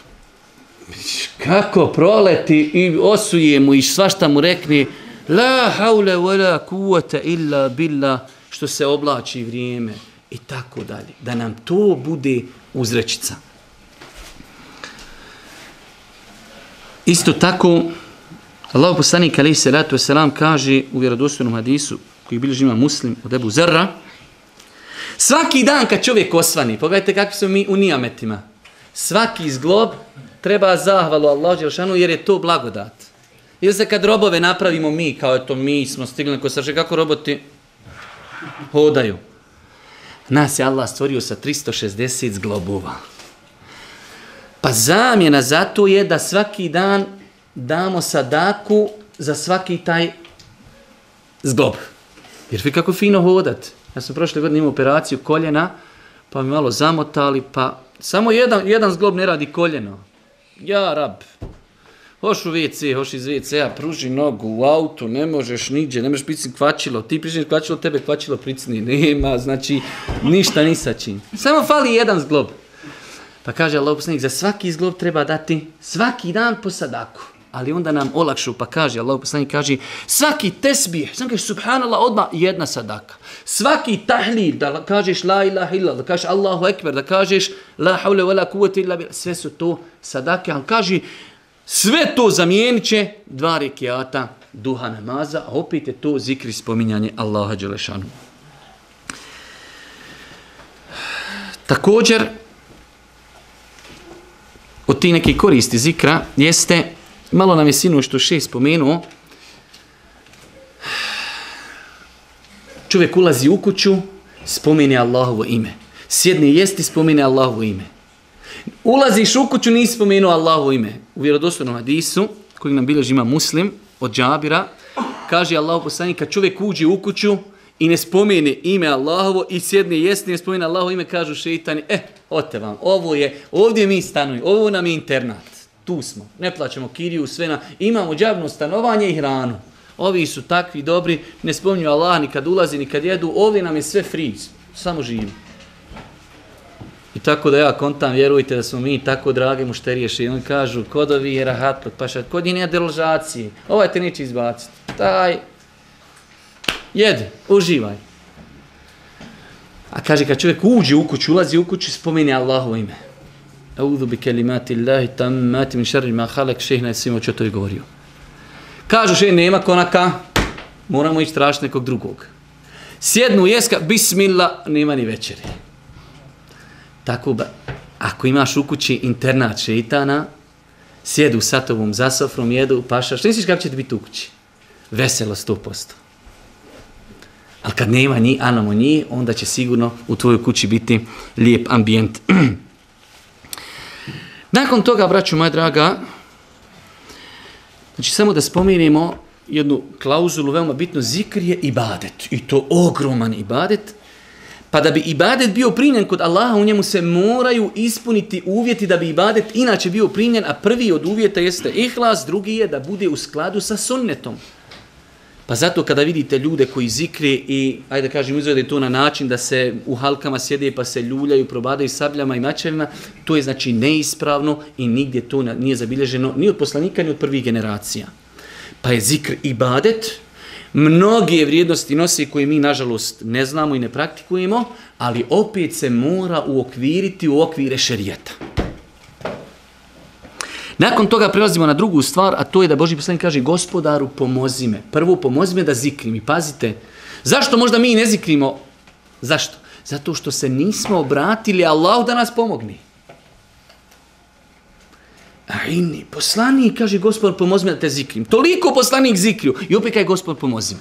kako proleti i osuje mu i svašta mu rekne, la haule wa la kuvvete illa billah. Što se oblači vrijeme. I tako dalje. Da nam to bude uzrečica. Isto tako, Allah poslanik alejhi selatu vesselam kaže u vjerodostojnom hadisu koji bilježi ima Muslim od Ebu Zerra, svaki dan kad čovjek osvani, pogledajte kakvi smo mi u nijametima, svaki zglob treba zahvalu Allahu dželešanu jer je to blagodat. Ili se kad robove napravimo mi, kao eto mi smo stigli na kosarše, kako roboti hodaju. Nas je Allah stvorio sa tristo šezdeset zglobova. Pa zamjena za to je da svaki dan damo sadaku za svaki taj zglob. Jer vi kako fino hodat. Ja sam prošle godine imao operaciju koljena, pa mi malo zamotali, pa samo jedan, jedan zglob ne radi koljeno. Ja, rab. Hoš u ve ce, hoš iz ve ce a, pruži nogu u autu, ne možeš niđe, ne možeš pricni kvačilo, ti pričniš kvačilo, tebe kvačilo pricni, nema, znači ništa ni sa čim. Samo fali jedan zglob. Pa kaže Allah poslanik, za svaki zglob treba dati svaki dan po sadaku. Ali onda nam olakšu, pa kaže Allah poslanik, kaže svaki tesbih, sam kažeš subhanallah, odmah jedna sadaka. Svaki tahlil, da kažeš la ilaha illa, da kažeš Allahu ekber, da kažeš la haule wa la kuvvete illa billah, sve su to sadake, ali kaže sve to zamijenit će dva rekiata duha namaza, a opet je to zikri spominjanje Allaha dželešanu. Također, od ti neki koristi zikra jeste, malo nam je sinu što še spomenuo, čovjek ulazi u kuću, spomene Allahovo ime. Sjedne jesti, spomene Allahovo ime. Ulaziš u kuću, nisi spomenuo Allahovo ime. U vjerodostojnom hadisu, koji nam bilježi ima Muslim, od Džabira, kaže Allahov poslanik, kad čovjek uđe u kuću i ne spomene ime Allahovo i sjedne jesti, ne spomene Allahovo ime, kažu šeitani, eh, ote vam, ovo je, ovdje mi stanujemo, ovo nam je internat. Tu smo, ne plaćamo kiriju, sve na, imamo džabno stanovanje i hranu. Ovi su takvi dobri, ne spominju Allah ni kad ulazi, ni kad jedu, ovdje nam je sve friz, samo živi. I tako da ja kontam, vjerujte da smo mi tako dragi mušteriješi. I oni kažu, kod ovi je rahatluk, pa šta, kod njih nije deložacije, ovaj te neće izbaciti. Taj, jedi, uživaj. A kaže, kad čovjek uđe u kuću, ulazi u kuću, spomeni Allahovo ime. Audhu bi kelimati Allahi tammati min šarri ma halak, šejh na svima čo to je govorio. Kažu, šejh, nema konaka, moramo ići tražiti nekog drugog. Sjednu jeska, bismillah, nema ni večeri. Tako, ba, ako imaš u kući internat šeitana, sjedu sa tobom za sofrom, jedu, pašaš, ne misliš kako će ti biti u kući? Veselo sto posto. Ali kad nema njih, anamo njih, onda će sigurno u tvojoj kući biti lijep ambijent. Nakon toga, braću moja draga, znači samo da spomenemo jednu klauzulu, veoma bitno, zikr je ibadet. I to ogroman ibadet. Pa da bi ibadet bio primljen kod Allaha, u njemu se moraju ispuniti uvjeti da bi ibadet inače bio primljen, a prvi od uvjeta jeste ihlas, drugi je da bude u skladu sa sunnetom. Pa zato kada vidite ljude koji zikri i, ajde da kažem, izvede to na način da se u halkama sjede pa se ljuljaju, probadaju sabljama i mačevima, to je znači neispravno i nigdje to nije zabilježeno ni od poslanika ni od prvih generacija. Pa je zikr ibadet, mnoge vrijednosti nosi koje mi nažalost ne znamo i ne praktikujemo, ali opet se mora uokviriti u okvire šerijata. Nakon toga prelazimo na drugu stvar, a to je da Božji poslanik kaže gospodaru pomozi me. Prvo pomozi me da zikrim. I pazite, zašto možda mi ne zikrimo? Zašto? Zato što se nismo obratili Allahu da nas pomogni. A inni, poslanik kaže gospodar pomozi me da te zikrim. Toliko poslanik zikriju i opet kaže gospodar pomozi me.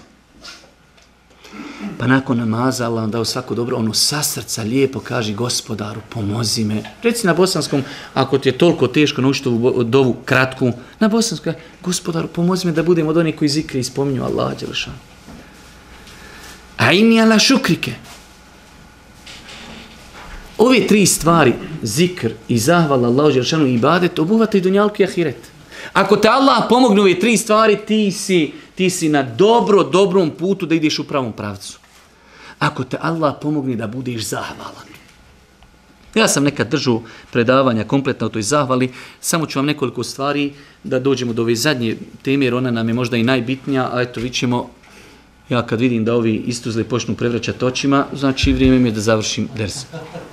Pa nakon namaza Allah vam dao svako dobro, ono sa srca lijepo kaže gospodaru pomozi me. Reci na bosanskom, ako ti je toliko teško naučiti ovu dovu kratku, na bosanskom kaže gospodaru pomozi me da budem od onih koji zikri i spominju Allah dželešanu. A inni ala šukrike. Ove tri stvari, zikr i zahvala Allahu dželešanu i ibadet, obuhvataju dunjalku i ahiret. Ako te Allah pomogne ove tri stvari, ti si, ti si na dobro, dobrom putu da ideš u pravom pravcu. Ako te Allah pomogne da budeš zahvalan. Ja sam nekad držao predavanja kompletno o toj zahvali, samo ću vam nekoliko stvari da dođemo do ove zadnje teme, jer ona nam je možda i najbitnija, a eto, vi ćemo, ja kad vidim da ovi istuzli počnu prevraćati očima, znači vrijeme mi je da završim ders.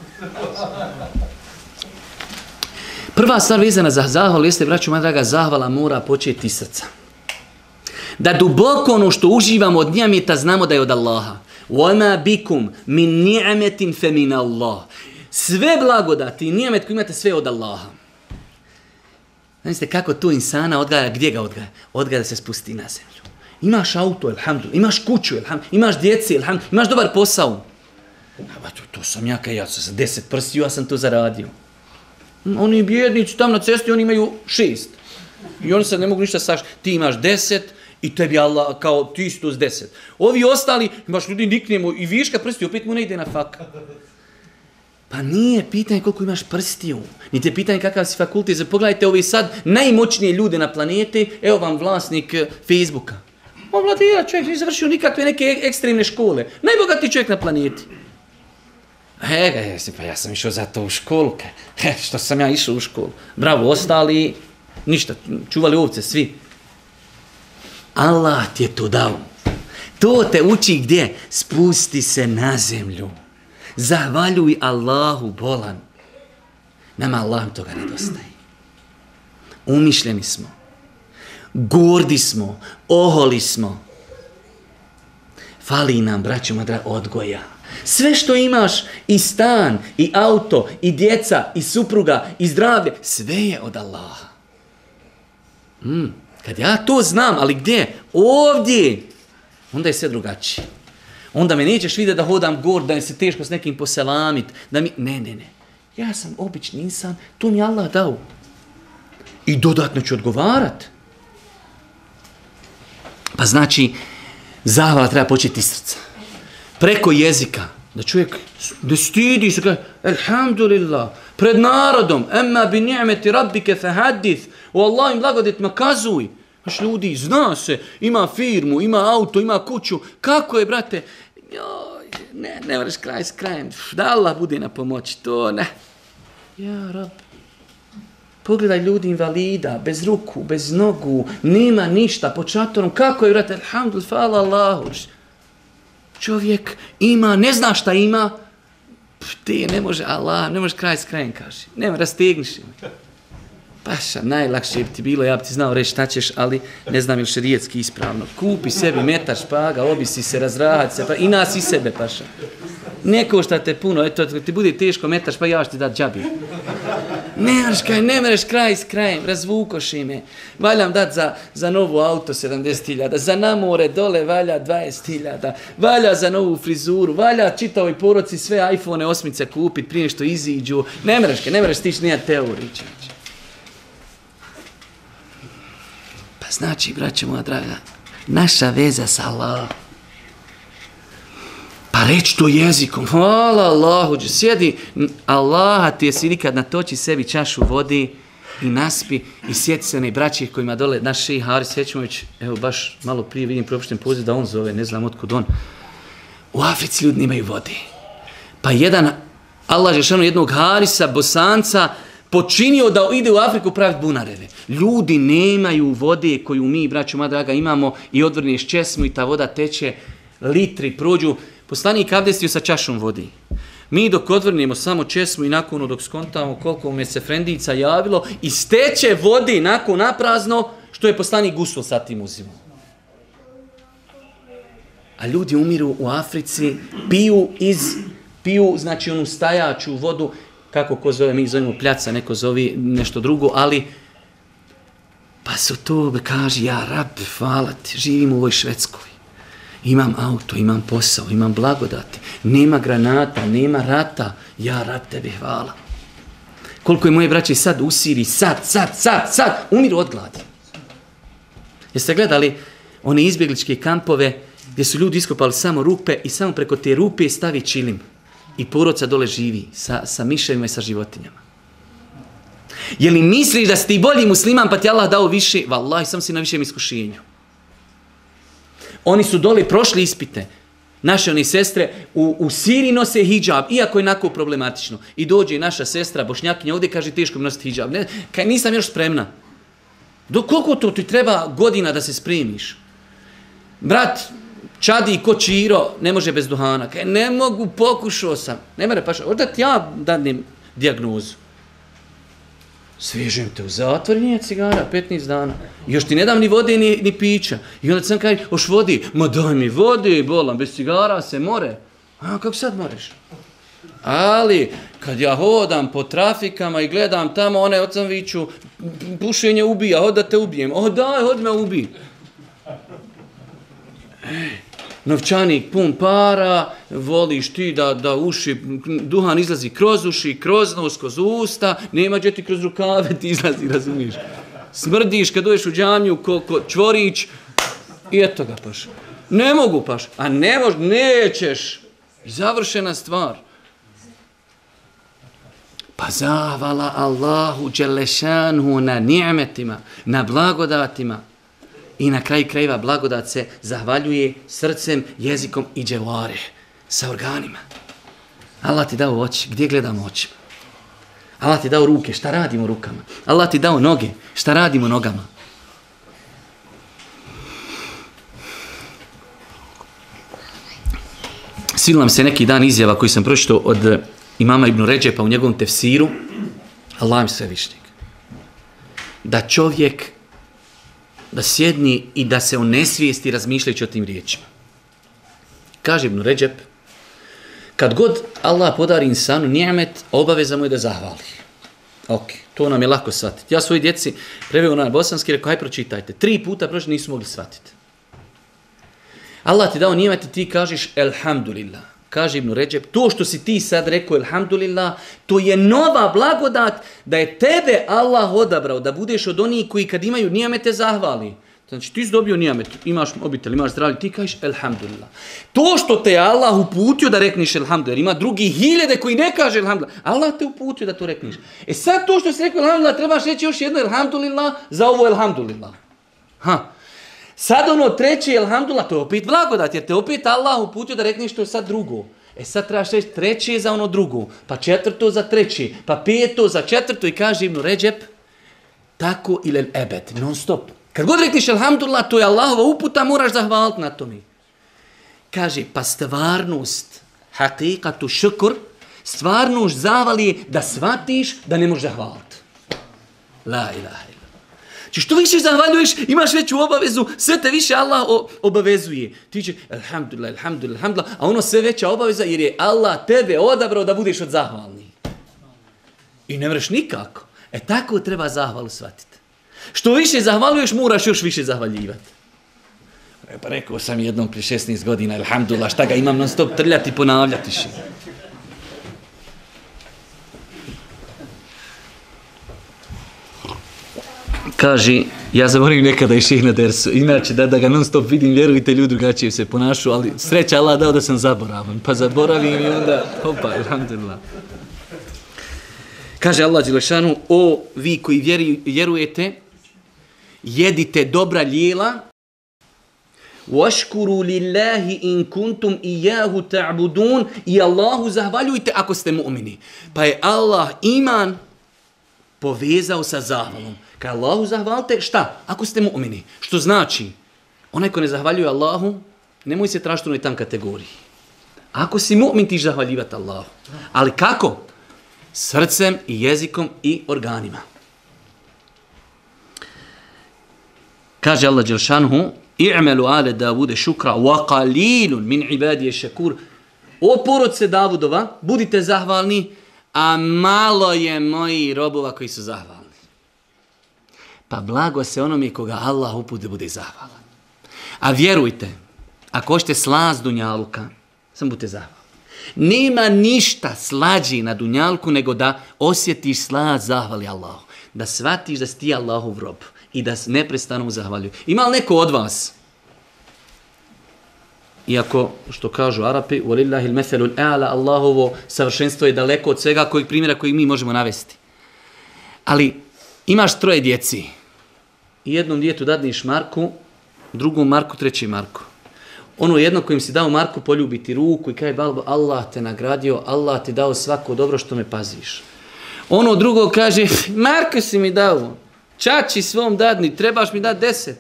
Prva stvar vezana za zahvalu jeste, braćo moja draga, zahvala mora početi iz srca. Da duboko ono što uživamo od nijameta znamo da je od Allaha. وَمَا بِكُمْ مِنْ نِعْمَةٍ فَمِنَ اللَّهِ. Sve blagodati i nijamet koji imate sve od Allaha. Znate kako tu insana odgaja, gdje ga odgaja? Odgaja da se spusti na zemlju. Imaš auto, alhamdulillah, imaš kuću, alhamdulillah, imaš djeci, alhamdulillah, imaš dobar posao. To, to sam ja kaj ja sam deset prstiju, ja sam to zaradio. Oni bjednici tam na cesti, oni imaju šest. I oni sad ne mogu ništa saš. Ti imaš deset i tebi Allah kao ti si to s deset. Ovi ostali, imaš ljudi niknemo i viška prstiju, opet mu ne ide na faka. Pa nije pitanje koliko imaš prstiju. Niti je pitanje kakav si fakultet. Pogledajte ovi sad najmoćnije ljude na planeti. Evo vam vlasnik Facebooka. On vladija čovjek, nije završio nikakve neke ekstremne škole. Najbogatiji čovjek na planeti. E, pa ja sam išao za to u školu. E, što sam ja išao u školu. Bravo, ostali, ništa, čuvali ovce, svi. Allah ti je to dao. To te uči gdje? Spusti se na zemlju. Zahvaljuj Allahu bolan. Nama Allah toga nedostaje. Umišljeni smo. Gordi smo. Oholi smo. Fali nam, braćo madra, odgoja. Sve što imaš, i stan, i auto, i djeca, i supruga, i zdravlje, sve je od Allaha. Mm, kad ja to znam, ali gdje? Ovdje. Onda je sve drugačije. Onda me nećeš vidjeti da hodam gor, da je se teško s nekim poselamit. Da mi... Ne, ne, ne. Ja sam obični insan, to mi Allah dao. I dodatno ću odgovarat. Pa znači, zahvala treba početi iz srca. Preko jezika. Da čovjek ne stidi se, kaže, alhamdulillah, pred narodom, emma bi ni'meti rabbike fahadith, o Allahim blagodetima kazuj. Znaš, ljudi, zna se, ima firmu, ima auto, ima kuću. Kako je, brate? Joj, ne, ne moraš kraj s krajem. Da Allah bude na pomoći, to ne. Ja, Rab. Pogledaj ljudi invalida, bez ruku, bez nogu, nema ništa, pod šatorom. Kako je, brate? Alhamdulillah, hvala Allahu. Čovjek ima, ne zna šta ima. Ti ne može, Allah, ne može kraj s krajem, kaže. Nema, rastegniš. Paša, najlakše bi ti bilo, ja bi ti znao reći šta ćeš, ali ne znam je li šerijetski ispravno. Kupi sebi metar špaga, obisi se, razrahat se, pa i nas i sebe, paša. Ne košta te puno, eto, ti bude teško metar špaga, ja ću ti dati džabi. Ne mreš kraj, ne mreš kraj s krajem, razvukoši me. Valjam dati za, za novu auto sedamdeset hiljada, za namore dole valja dvadeset hiljada, valja za novu frizuru, valja čitavoj poroci sve iPhone osmice kupit prije što iziđu. Ne mreš, ne mreš stići nija teoriju. Znači, braćo moja draga, naša veza sa Allahom. Pa reći to jezikom. Hvala Allahu, sjedi, Allaha ti jesi nikad natoči sebi čašu vodi, i naspi i sjeti se one braće kojima dole, naš šejh Haris Sećmović, evo baš malo prije vidim propušten poziv da on zove, ne znam otkud on. U Africi ljudi nemaju vode. Pa jedan, Allah žešano jednog Harisa, Bosanca, počinio da ide u Afriku praviti bunareve. Ljudi nemaju vode koju mi, braćo moja draga, imamo i odvrneš česmu i ta voda teče, litri prođu. Poslanik abdestio sa čašom vodi. Mi dok odvrnemo samo česmu i nakon dok skontamo koliko me se frendica javilo, isteče vodi nakon naprazno što je poslanik gusul sa tim uzimom. A ljudi umiru u Africi, piju iz, piju znači onu stajaću vodu, kako ko zove, mi zovemo pljaca, neko zove nešto drugo, ali pa su to, kaže, ja rab, hvala ti, živim u ovoj Švedskoj. Imam auto, imam posao, imam blagodati, nema granata, nema rata, ja rab tebi hvala. Koliko je moje braće sad u Siriji, sad, sad, sad, sad, umiru od gladi. Jeste gledali one izbjegličke kampove gdje su ljudi iskopali samo rupe i samo preko te rupe stavi čilim. I porodca dole živi sa, sa miševima i sa životinjama. Je li misliš da si ti bolji musliman pa ti Allah dao više? Wallahi, sam si na višem iskušenju. Oni su dole prošli ispite. Naše one sestre u, u Siriji nose hidžab, iako je onako problematično. I dođe naša sestra, bošnjakinja, ovdje kaže teško mi nositi hidžab. Ne, kaj nisam još spremna. Do koliko to ti treba godina da se spremiš? Brat, čadi ko Čiro, ne može bez duhana. Kaj ne mogu, pokušao sam. Ne mere paša, možda ti ja danim dijagnozu. Svežem te u zatvor, nije cigara, petnaest dana. I još ti ne dam ni vode, ni, ni pića. I onda sam kaj, oš vodi, ma daj mi vode, bolam, bez cigara se more. A kako sad moreš? Ali, kad ja hodam po trafikama i gledam tamo, one od sam viću, pušenje ubija, hod da te ubijem. O daj, hod me ubij. Ej, novčanik pun para, voliš ti da, da uši, duhan izlazi kroz uši, kroz nos, kroz usta, nema gdje ti kroz rukave ti izlazi, razumiješ. Smrdiš kad dođeš u džamiju ko, ko čvorić i eto ga paš. Ne mogu paš, a ne mož, nećeš. I završena stvar. Pa zahvala Allahu dželešanhu na ni'metima, na blagodatima. I na kraju krajeva blagodat se zahvaljuje srcem, jezikom i dževare, sa organima. Allah ti dao oči, gdje gledamo očima? Allah ti dao ruke, šta radimo rukama? Allah ti dao noge, šta radimo nogama? Svidjela mi se neki dan izjava koji sam pročitao od imama Ibn Redžepa u njegovom tefsiru, Allah im svevišnjeg, da čovjek da sjedni i da se onesvijesti razmišljajući o tim riječima. Kaže Ibn Redžep, kad god Allah podari insanu ni'met, obaveza mu je da zahvali. Ok, to nam je lako shvatiti. Ja svoji djeci preveo na bosanski, rekao, haj pročitajte. Tri puta prošli nisu mogli shvatiti. Allah ti dao ni'met i ti kažeš elhamdulillah. Kaže Ibn Redžep, to što si ti sad rekao elhamdulillah, to je nova blagodat da je tebe Allah odabrao da budeš od onih koji kad imaju nijamete zahvali. Znači ti si dobio nijamet, imaš mobitel, imaš zdravlje, ti kažeš elhamdulillah. To što te je Allah uputio da rekneš elhamdulillah, ima drugi hiljade koji ne kaže elhamdulillah, Allah te uputio da to rekneš. E sad to što si rekao elhamdulillah, trebaš reći još jedno elhamdulillah za ovo elhamdulillah. Ha. Sad ono treće, elhamdulillah, to je opet blagodat, jer te opet Allah uputio da rekneš što je sad drugo. E sad trebaš reći treće za ono drugo, pa četvrto za treće, pa peto za četvrto i kaže Ibn Redžep, tako ilel ebed, non stop. Kad god rekneš elhamdulillah, to je Allahova uputa, moraš zahvaliti na tome. Kaže, pa stvarnost, hakikatu šukr, stvarnost zavali je da shvatiš da ne možeš zahvaliti. La ilaha. Či što više zahvaljuješ, imaš veću obavezu, sve te više Allah obavezuje. Ti će, alhamdulillah, alhamdulillah, alhamdulillah, a ono sve veća obaveza jer je Allah tebe odabrao da budeš od zahvalnih. I ne mreš nikako. E tako treba zahvalu shvatiti. Što više zahvaljuješ, moraš još više zahvaljivati. E, pa rekao sam jednom prije šesnaest godina, alhamdulillah, šta ga imam non stop trljati i ponavljati še. Kaže, ja zaboravim nekada i ših na dersu, inače da, da ga non stop vidim, vjerujte, ljudi drugačije se ponašu, ali sreća Allah dao da sam zaboravan, pa zaboravim i onda, opa, alhamdulillah. Kaže Allah dželešanu, o vi koji vjerujete, jedite dobra jela, وَاشْكُرُوا لِلَّهِ إِن كُنْتُمْ إِيَّاهُ تَعْبُدُونَ i Allahu zahvaljujte ako ste mu'mini. Pa je Allah iman povezao sa zahvalom. Kad Allahu zahvalite, šta? Ako ste mu'mini. Što znači? Onaj ko ne zahvaljuje Allahu, nemoj se tražiti u onoj tam kategoriji. Ako si mu'min, ti zahvaljivati Allahu. Ali kako? Srcem i jezikom i organima. Kaže Allah dželšanhu, i'malu ale Davude šukra wa qalilun min ibadije šakur. O porodce Davudova, budite zahvalni, a malo je moji robova koji su zahvalni. Pa blago se onome koga Allah uputi da bude zahvalan. A vjerujte, ako hoćete slast dunjaluka, samo budite zahvalni. Nema ništa slađi na dunjalku nego da osjetiš slast zahvali Allahu. Da shvatiš da si ti Allahov rob i da neprestano mu zahvaljuju. Ima li neko od vas? Iako, što kažu Arapi, وَلِلَّهِ الْمَثَلُ الْأَعْلَى, Allahovo savršenstvo je daleko od svega kojeg primjera kojeg mi možemo navesti. Ali imaš troje djeci. I jednom djetu dadniš marku, drugom marku, treći marku. Ono jedno kojim si dao marku poljubiti ruku i kaže, Allah te nagradio, Allah ti dao svako dobro što me paziš. Ono drugo kaže, marku si mi dao, čači svom dadni, trebaš mi dati deset.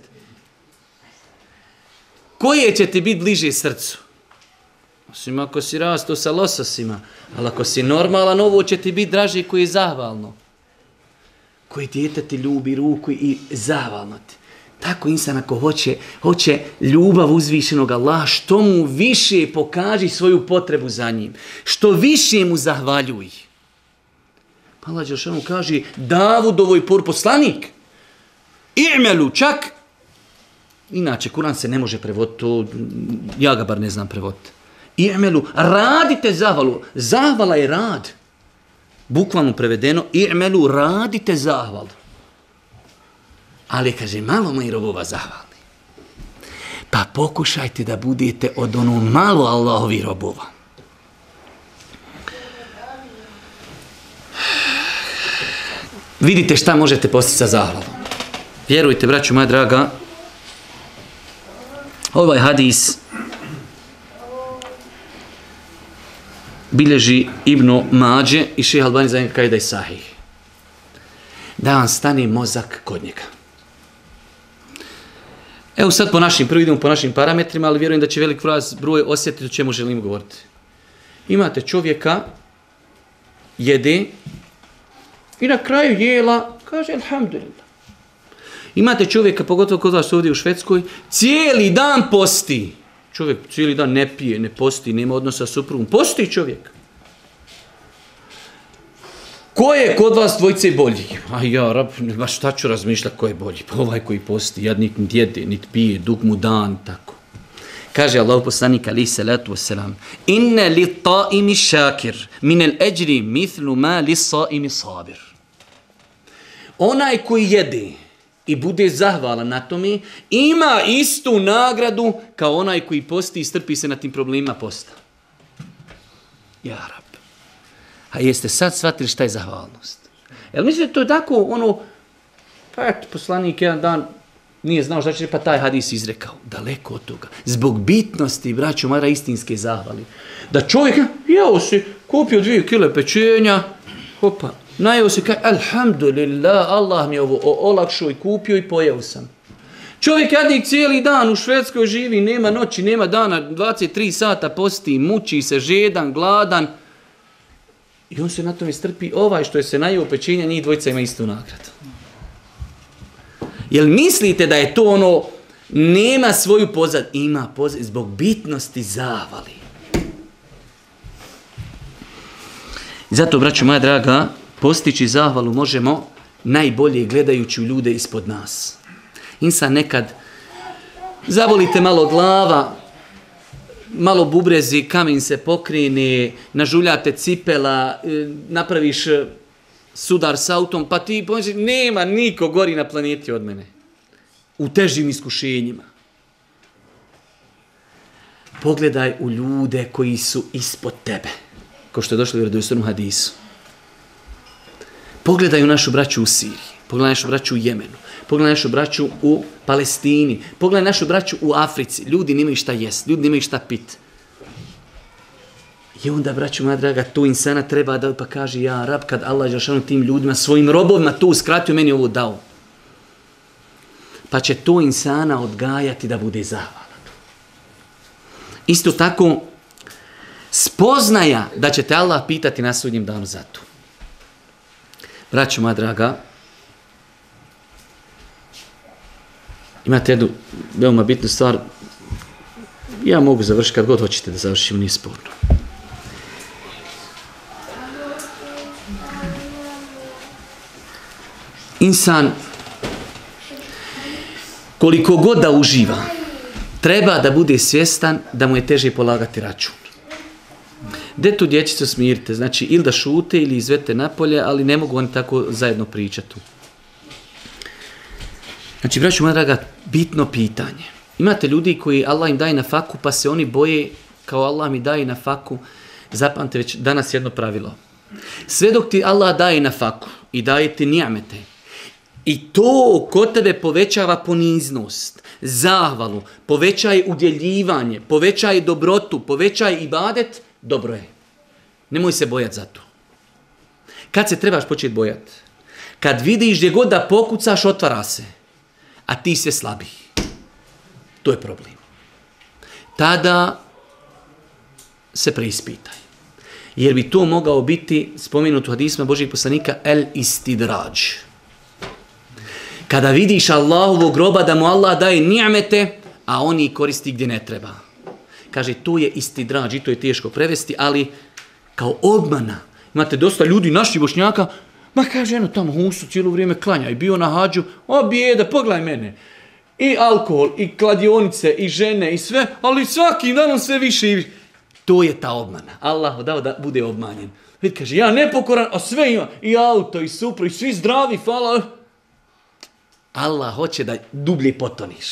Koje će ti biti bliže srcu? Osim ako si rastao sa lososima, ali ako si normalan, ovo će ti biti draže koji je zahvalno. Koji dijete ti ljubi ruku i zahvalno ti. Tako insan ako hoće, hoće ljubav uzvišenog Allaha, što mu više pokaži svoju potrebu za njim. Što više mu zahvaljuj. Pa Allah dželešanu kaže, Davudovoj por poslanik. I'malu, čak. Inače, Kur'an se ne može prevoditi, to, ja ga bar ne znam prevoditi. I'malu, radite zahvalu. Zahvala je rad. Bukvalno prevedeno, i'malu, radite zahvalu. Ali kaže, malo moji robova zahvalni. Pa pokušajte da budete od ono malo Allahovi robova. Vidite šta možete postići sa zahvalom. Vjerujte, braćo moja draga, ovaj hadis bilježi Ibn Mađe i Šejh Albani za njega kaže da je sahih. Da vam stane mozak kod njega. Evo sad po našim, prvo idemo po našim parametrima, ali vjerujem da će velik broj osjetiti o čemu želim govoriti. Imate čovjeka, jede i na kraju jela kaže alhamdulillah. Imate čovjeka, pogotovo kod vas ovdje u Švedskoj, cijeli dan posti. Čovjek cijeli dan ne pije, ne posti, nema odnosa sa suprugom. Posti čovjek. Ko je kod vas dvojice bolji? A ja, rab, baš šta ću razmišljati ko je bolji? Pa ovaj koji posti, jadnik niti jede, niti pije, dug mu dan, tako. Kaže Allah poslanik alaihi salatu wasalam, inne li ta'imi šakir, minel eđri mithlu ma li sa'imi sabir. Onaj koji jede i bude zahvalan na tome, ima istu nagradu kao onaj koji posti i strpi se na tim problemima posta. Ja, rab. A jeste sad shvatili šta je zahvalnost? Jel mislite to je tako, ono, pa eto, poslanik jedan dan nije znao šta će, pa taj hadis izrekao. Daleko od toga. Zbog bitnosti, braćo, mara istinske zahvali. Da čovjek, jeo si, kupio dvije kile pečenja, hopa, najeo si, kaj, alhamdulillah, Allah mi je ovo olakšao i kupio i pojeo sam. Čovjek jadnik cijeli dan u Švedskoj živi, nema noći, nema dana, dvadeset tri sata posti, muči se, žedan, gladan. I on se na tome strpi, ovaj što je se najeo pečenja, njih dvojica ima istu nagradu. Jel mislite da je to ono, nema svoju pozad? Ima pozad, zbog bitnosti zahvali. Zato, braćo moja draga, postići zahvalu možemo najbolje gledajući u ljude ispod nas. Insan nekad zavolite malo glava, malo bubrezi, kamen se pokrene, nažuljate cipela, napraviš sudar s autom, pa ti pomisliš, nema niko gori na planeti od mene. U težim iskušenjima. Pogledaj u ljude koji su ispod tebe. Kao što je došlo u vjerodostojnom hadisu. Pogledaju našu braću u Siriji, pogledaju našu braću u Jemenu, pogledaju našu braću u Palestini, pogledaju našu braću u Africi. Ljudi nemaju šta jest, ljudi nemaju šta pit. I onda, braću moja draga, tu insana treba da pa kaže, ja rab, kad Allah Đelešanu tim ljudima, svojim robovima tu uskratio, meni ovo dao. Pa će to insana odgajati da bude zahvalan. Isto tako, spoznaja da će te Allah pitati na sudnjem danu za to. Braćo moja draga, imate jednu veoma bitnu stvar. Ja mogu završiti kad god hoćete da završim, nije sporno. Insan, koliko god da uživa, treba da bude svjestan da mu je teže polagati račun. De tu dječicu smirite, znači ili da šute ili izvete napolje, ali ne mogu oni tako zajedno pričati. Znači, braćo moja draga, bitno pitanje. Imate ljudi koji Allah im daje na faku, pa se oni boje kao Allah mi daje na faku. Zapamte već danas jedno pravilo. Sve dok ti Allah daje na faku i daje ti nijamete, i to kod tebe povećava poniznost, zahvalu, povećaje udjeljivanje, povećaje dobrotu, povećaje ibadet, dobro je. Nemoj se bojati za to. Kad se trebaš početi bojati? Kad vidiš gdje god da pokucaš, otvara se. A ti se slabi. To je problem. Tada se preispitaj. Jer bi to mogao biti, spomenuto u hadisma Božijeg poslanika, el istidrađ. Kada vidiš Allahovog roba da mu Allah daje nijamete, a on ih koristi gdje ne treba. Kaže, to je istidrađ i to je teško prevesti, ali kao obmana. Imate dosta ljudi, naših Bošnjaka, ma kaže, eno tamo husu cijelo vrijeme klanja i bio na hađu, o bijeda, pogledaj mene. I alkohol, i kladionice, i žene, i sve, ali svakim danom sve više i više. To je ta obmana. Allah dao da bude obmanjen. Vidite, kaže, ja nepokoran, a sve ima, i auto, i supru, i svi zdravi, hvala. Allah hoće da dublje potoniš.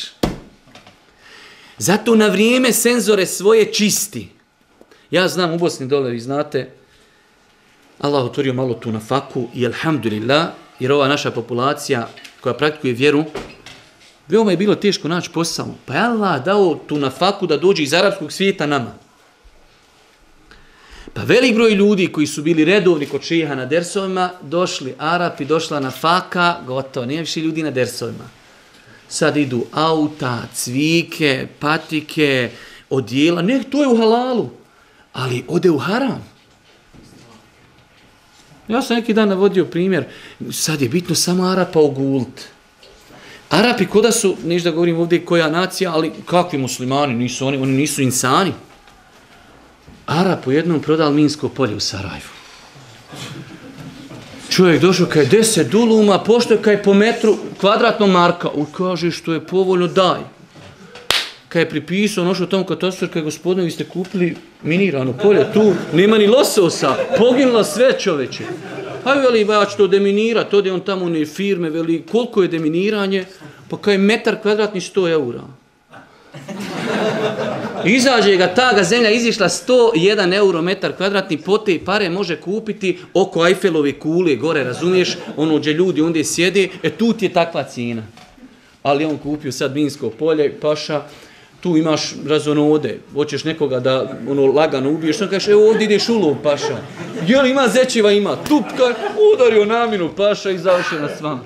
Zato na vrijeme senzore svoje čisti. Ja znam u Bosni dole, vi znate, Allah otvorio malo tu na faku i alhamdulillah, jer ova naša populacija koja praktikuje vjeru, veoma je bilo teško naći posao. Pa je Allah dao tu na faku da dođe iz arapskog svijeta nama. Pa velik broj ljudi koji su bili redovni kod šeha na dersovima, došli Arapi, došla na faka, gotovo, nije više ljudi na dersovima. Sad idu auta, cvike, patike, odjela, ne, to je u halalu, ali ode u haram. Ja sam neki dan navodio primjer, sad je bitno samo Arapa ogult. Arapi koda su, niš da govorim ovdje koja nacija, ali kakvi muslimani, nisu oni, oni nisu insani. Arap u jednom prodal minsko polje u Sarajevu. Čovjek došao kaj deset duluma, pošto je kaj po metru kvadratnom marka. U kaže što je povoljno, daj. Kaj je pripisao, nošao tom katastar, kaj gospodine, vi ste kupili minirano polje, tu nema ni lososa, poginulo sve čoveče. Hajde, veli, ja ću to deminirati, ode on tamo u ne firme, veli, koliko je deminiranje? Pa kaj je metar kvadratni sto eura. Izađe ga, ta ga zemlja izišla sto jedan euro metar kvadratni, po te pare može kupiti oko Eiffelove kule, gore, razumiješ, ono gdje ljudi ondje sjede, e tu ti je takva cijena. Ali on kupio sad minsko polje, paša, tu imaš razonode, hoćeš nekoga da ono lagano ubiješ, on kažeš, evo ovdje ideš ulov, paša. Jel ima zečeva, ima, tupka, udario naminu, paša i završena s vama.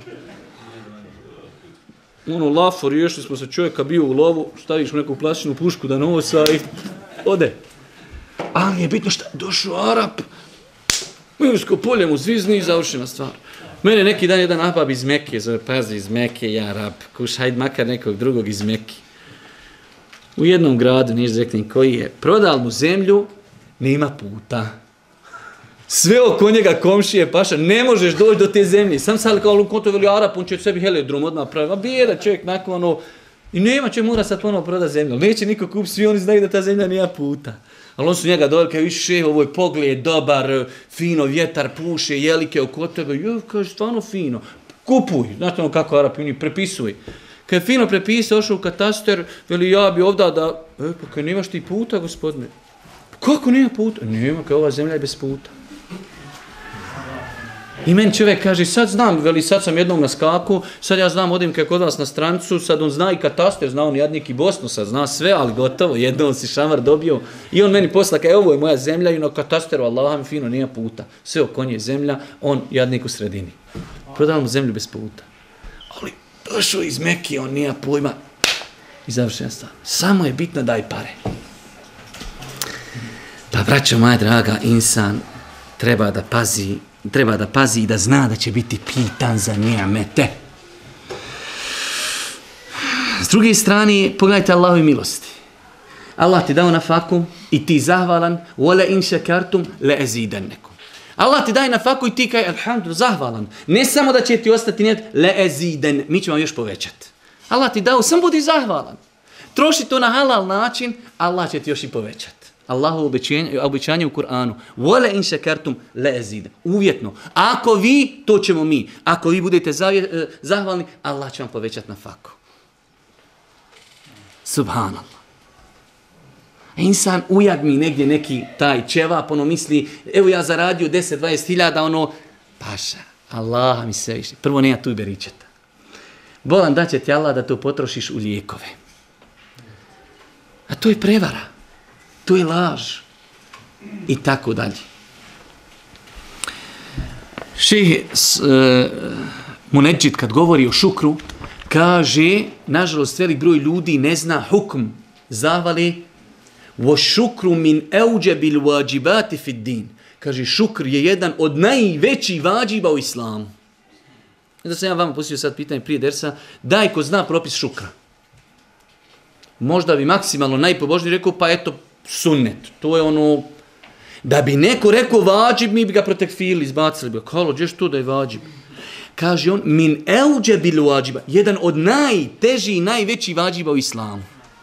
Ono, lafo, riješili smo se čovjeka, bio u lovu, staviš u neku plastičnu pušku da nosa i ode. Ali je bitno šta, došao Arap, minsko polje mu zvizni i završena stvar. Mene neki dan jedan ahbab iz Mekke, zove, pazi, iz Mekke, ja Arap, kuš, hajde makar nekog drugog iz Mekke. U jednom gradu, niš rekli koji je, prodal mu zemlju, nema puta. Sve oko njega komšije, paša, ne možeš doći do te zemlje. Sam sad kao u konto veli Arap, on će sebi helidrom odmah pravi. A bijeda čovjek nakon ono, i nema će mora sad ponovo prodati zemlju. Neće niko kupiti, svi oni znaju da ta zemlja nema puta. Ali on su njega dojeli, kao više, ovo je pogled, dobar, fino, vjetar puše, jelike oko tebe. Jo, kaže, stvarno fino. Kupuj, znate ono kako Arap, oni prepisuj. Kad je fino prepisao, ošao u katastar, veli ja bi ovdje da, e, pa kaj nemaš ti puta, gospodine? Kako nema puta? Nema, kao ova zemlja je bez puta. I meni čovjek kaže, sad znam, veli, sad sam jednom na skaku, sad ja znam, odim kod vas na strancu, sad on zna i katastar, zna on jadnik i Bosnu, sad zna sve, ali gotovo, jednom si šamar dobio. I on meni posla, kaj, ovo je moja zemlja i na katasteru, Allah mi fino, nije puta. Sve oko nje zemlja, on jadnik u sredini. Prodao mu zemlju bez puta. Ali došao iz Mekije, on nije pojma. I završena stvar. Samo je bitno daj pare. Pa, braćo moja draga, insan treba da pazi, treba da pazi i da zna da će biti pitan za nijamete. S druge strane, pogledajte Allahove milosti. Allah ti dao na faku i ti zahvalan, wala in shakartum la azidannakum. Allah ti daje na faku i ti kaj, alhamdulillah, zahvalan. Ne samo da će ti ostati nijet, la azidan, mi ćemo još povećati. Allah ti dao, sam budi zahvalan. Troši to na halal način, Allah će ti još i povećati. Allahovo obećanje, obećanje u Kur'anu. Wala in shakartum la azid. Uvjetno. Ako vi, to ćemo mi. Ako vi budete zavje, zahvalni, Allah će vam povećati na faku. Subhanallah. Insan ujagmi negdje neki taj čevap, ono misli, evo ja zaradio deset dvadeset hiljada, ono, paša, Allah mi se više. Prvo nema tu beričeta. Bolan da će ti Allah da to potrošiš u lijekove. A to je prevara. To je laž. I tako dalje. Šejh uh, Munedžid kad govori o šukru, kaže, nažalost, velik broj ljudi ne zna hukm zavali wa šukru min auđebil vađibati fid din. Kaže, šukr je jedan od najvećih vađiba u islamu. Da sam ja vama pustio sad pitanje prije dersa, daj ko zna propis šukra. Možda bi maksimalno najpobožniji rekao, pa eto, sunnet. To je ono, da bi neko rekao vađib, mi bi ga protekfili, izbacili bi. Kalo, gdje što da je vađib? Kaže on, min euđe bil vađiba, jedan od najtežih i najvećih vađiba u islamu.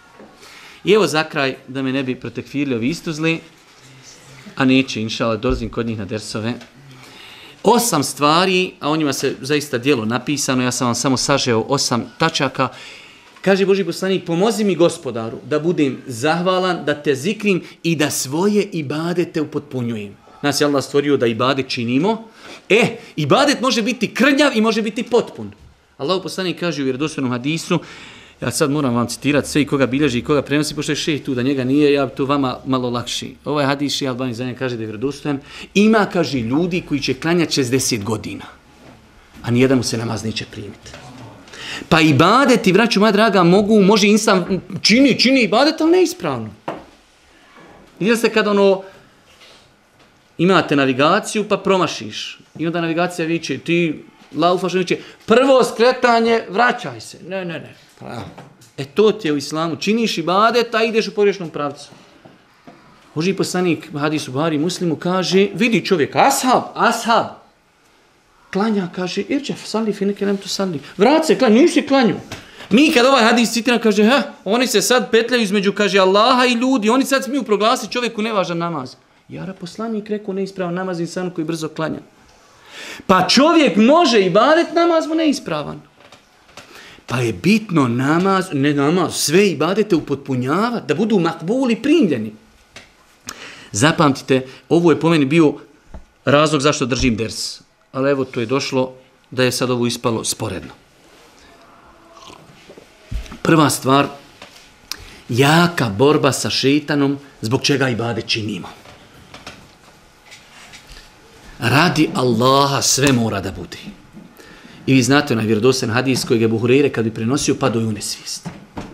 I evo za kraj, da me ne bi protekfili ovi istuzli, a neće, inšala, dolazim kod njih na dersove. Osam stvari, a o njima se zaista djelo napisano, ja sam vam samo sažeo osam tačaka. Kaže Božji poslanik, pomozi mi gospodaru da budem zahvalan, da te zikrim i da svoje ibadete upotpunjujem. Nas je Allah stvorio da ibadet činimo. E, ibadet može biti krnjav i može biti potpun. Allah poslanik kaže u vjerodostojnom hadisu, ja sad moram vam citirati sve i koga bilježi i koga prenosi, pošto je šejh tu, da njega nije, ja to vama malo lakši. Ovaj hadis Šejh Albani za njega kaže da je vjerodostojan. Ima, kaže, ljudi koji će klanjati šezdeset godina, a nijedan mu se namaz neće primiti. Pa ibadeti, braću moja draga, mogu, može insan čini, čini ibadet, ali neispravno. Vidjeli ste kad ono, imate navigaciju pa promašiš. I onda navigacija viče, ti laufaš, viče, prvo skretanje, vraćaj se. Ne, ne, ne. E to ti je u islamu. Činiš ibadet, a ideš u pogrešnom pravcu. Božji poslanik, hadis u Buhari Muslimu, kaže, vidi čovjek, ashab, ashab. Klanja, kaže, irče, salli, finike, nem to salli. Vrat se, klanju, nisi klanju. Mi kad ovaj hadis citira, kaže, ha, oni se sad petljaju između, kaže, Allaha i ljudi, oni sad smiju proglasiti čovjeku nevažan namaz. Jara poslanik rekao neispravan namaz insanu koji brzo klanja. Pa čovjek može ibadet, namaz mu neispravan. Pa je bitno namaz, ne namaz, sve ibadete upotpunjavati, da budu makbuli primljeni. Zapamtite, ovo je po meni bio razlog zašto držim ders. Ali evo, to je došlo da je sad ovo ispalo sporedno. Prva stvar, jaka borba sa šejtanom, zbog čega ibadet činimo. Radi Allaha sve mora da bude. I vi znate onaj vjerodostojan hadis kojeg je Ebu Hurajra kad bi prenosio, pa do u nesvijest.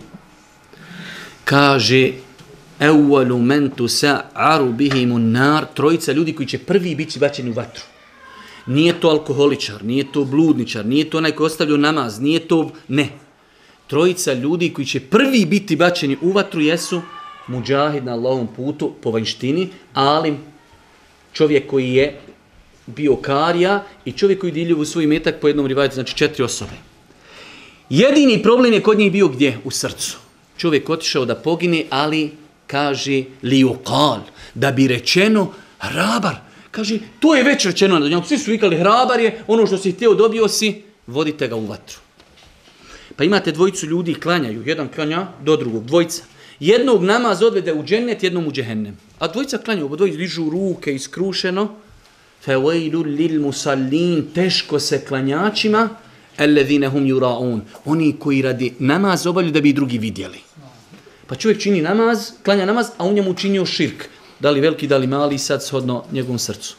Kaže, evvalu men tusa'aru bihimun nar, trojica ljudi koji će prvi biti bačeni u vatru. Nije to alkoholičar, nije to bludničar, nije to onaj koji ostavlja namaz, nije to, ne. Trojica ljudi koji će prvi biti bačeni u vatru jesu muđahid na Allahovom putu po vanjštini, alim, čovjek koji je bio karija i čovjek koji dilju u svoj metak po jednom rivajetu, znači četiri osobe. Jedini problem je kod njih bio gdje? U srcu. Čovjek otišao da pogine, ali kaže li uqal, da bi rečeno hrabar. Kaže, to je već rečeno na njom. Svi su vikali, hrabar je, ono što si htio, dobio si, vodite ga u vatru. Pa imate dvojicu ljudi, klanjaju. Jedan klanja do drugog, dvojica. Jednog namaz odvede u džennet, jednom u džehennem. A dvojica klanjaju, oba dvojica dižu ruke iskrušeno. Fawailu lil musallin, teško se klanjačima, alladhina hum yura'un, oni koji radi namaz obavljaju da bi drugi vidjeli. Pa čovjek čini namaz, klanja namaz, a u njemu učinio širk. Da li veliki, da li mali, sad shodno njegovom srcu.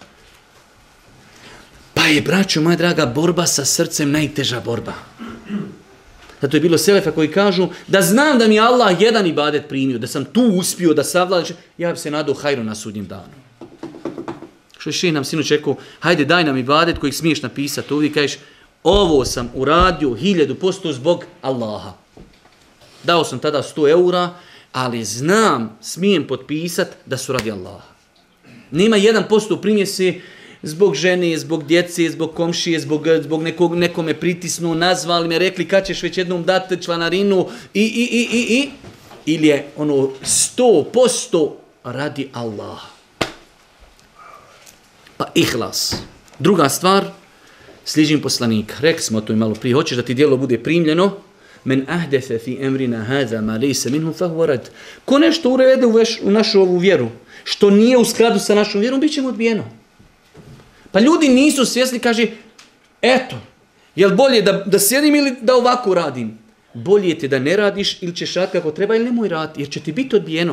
Pa je, braćo moja draga, borba sa srcem najteža borba. Zato je bilo selefa koji kažu da znam da mi Allah jedan ibadet primio, da sam tu uspio, da savladam, ja bi se nadao hajru na sudnjem danu. Što je šeh nam sinoć rekao, hajde daj nam ibadet kojeg smiješ napisati. Ovdje kažeš, ovo sam uradio hiljadu posto zbog Allaha. Dao sam tada sto eura, ali znam, smijem potpisati da su radi Allaha. Nema jedan posto primje se zbog žene, zbog djece, zbog komšije, zbog, zbog nekog, nekome pritisnu, nazvali me, rekli kad ćeš već jednom dati članarinu i, i, i, i, i. Ili je ono sto posto radi Allaha. Pa ihlas. Druga stvar, sliđim poslanika. Rekli smo to i malo prije, hoćeš da ti djelo bude primljeno, men ahdefe fi emrina hada ma lejse minhu fahuva rad. Ko nešto urede u, veš, u našu ovu vjeru, što nije u skladu sa našom vjerom, bit ćemo odbijeno. Pa ljudi nisu svjesni, kaže, eto, jel bolje da, da sjedim ili da ovako radim? Bolje ti da ne radiš ili ćeš raditi kako treba ili nemoj raditi, jer će ti biti odbijeno.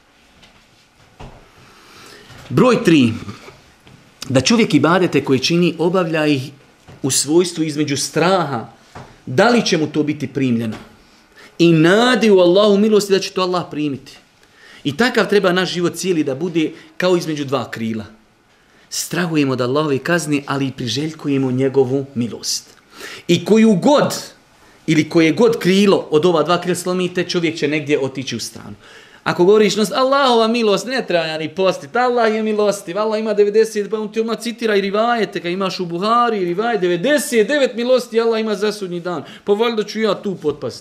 Broj tri. Da čovjek ibadete koje čini obavlja ih u svojstvu između straha. Da li će mu to biti primljeno? I nadi u Allahu milosti da će to Allah primiti. I takav treba naš život cijeli da bude kao između dva krila. Strahujemo od Allahove kazni, ali i priželjkujemo njegovu milost. I koju god, ili koje god krilo od ova dva krila slomite, čovjek će negdje otići u stranu. Ako govoriš, Allahova milost, ne treba ni postiti, Allah je milostiv, Allah ima devedeset, pa on ti odmah citira i rivajete, kad imaš u Buhari, rivaje, devedeset devet milosti Allah ima za sudnji dan. Pa valjda ću ja tu potpasti.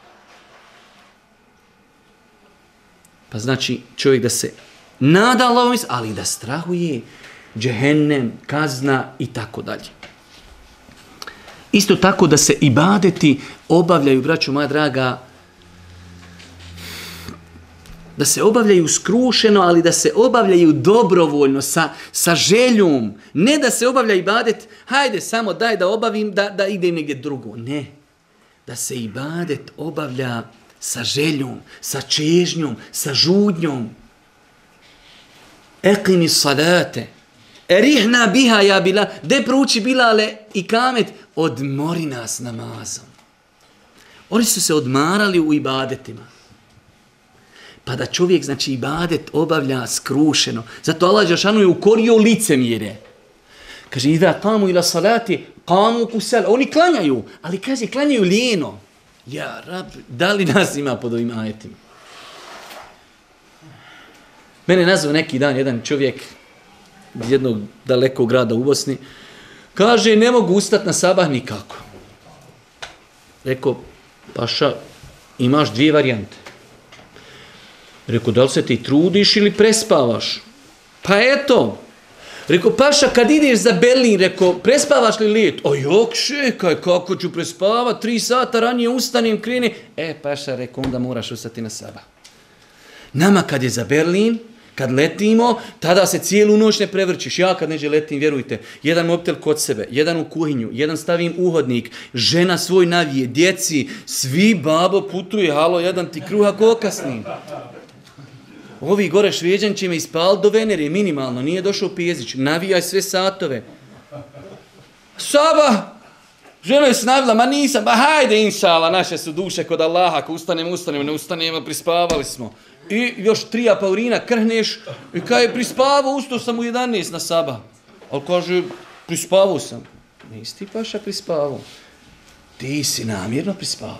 Pa znači čovjek da se nada Allahom, ali da strahuje džehennem, kazna i tako dalje. Isto tako da se ibadeti obavljaju, braćo moja draga, da se obavljaju skrušeno, ali da se obavljaju dobrovoljno, sa, sa željom. Ne da se obavlja ibadet, hajde samo daj da obavim, da, da idem negdje drugo. Ne. Da se ibadet obavlja sa željom, sa čežnjom, sa žudnjom. Eqimi salate. Erihna biha ja bila. De prouči Bilale i kamet. Odmori nas namazom. Oni su se odmarali u ibadetima. Pa da čovjek, znači, ibadet obavlja skrušeno. Zato Allah Đelešanu je ukorio licemjere. Kaže, idha qamu ila salati, qamu kusala. Oni klanjaju, ali kaže, klanjaju lijeno. Ja, rab, da li nas ima pod ovim ajetima? Mene nazvao neki dan jedan čovjek iz jednog dalekog grada u Bosni. Kaže, ne mogu ustati na sabah nikako. Rekao, paša, imaš dvije varijante. Rekao, da li se ti trudiš ili prespavaš? Pa eto. Rekao, paša, kad ideš za Berlin, rekao, prespavaš li let? O jok, šekaj, kako ću prespavat? Tri sata ranije ustanem, kreni. E, paša, rekao, onda moraš ustati na sabah. Nama kad je za Berlin, kad letimo, tada se cijelu noć ne prevrčiš. Ja kad neđe letim, vjerujte, jedan mobitel kod sebe, jedan u kuhinju, jedan stavim uhodnik, žena svoj navije, djeci, svi babo putuje, halo, jedan ti kruh ako okasnim. Ovi gore Šveđan će me ispaliti do Venere, minimalno, nije došao Pezić, navijaj sve satove. Saba, žena je se navila, ma nisam, ba hajde inšala, naše su duše kod Allaha, ako ustanemo, ustanemo, ne ustanemo, prispavali smo. I još tri apaurina krhneš i kada je prispavao, ustao sam u jedanaest na sabah. Ali kaže, prispavao sam. Nisi ti paša prispavao. Ti si namjerno prispavao.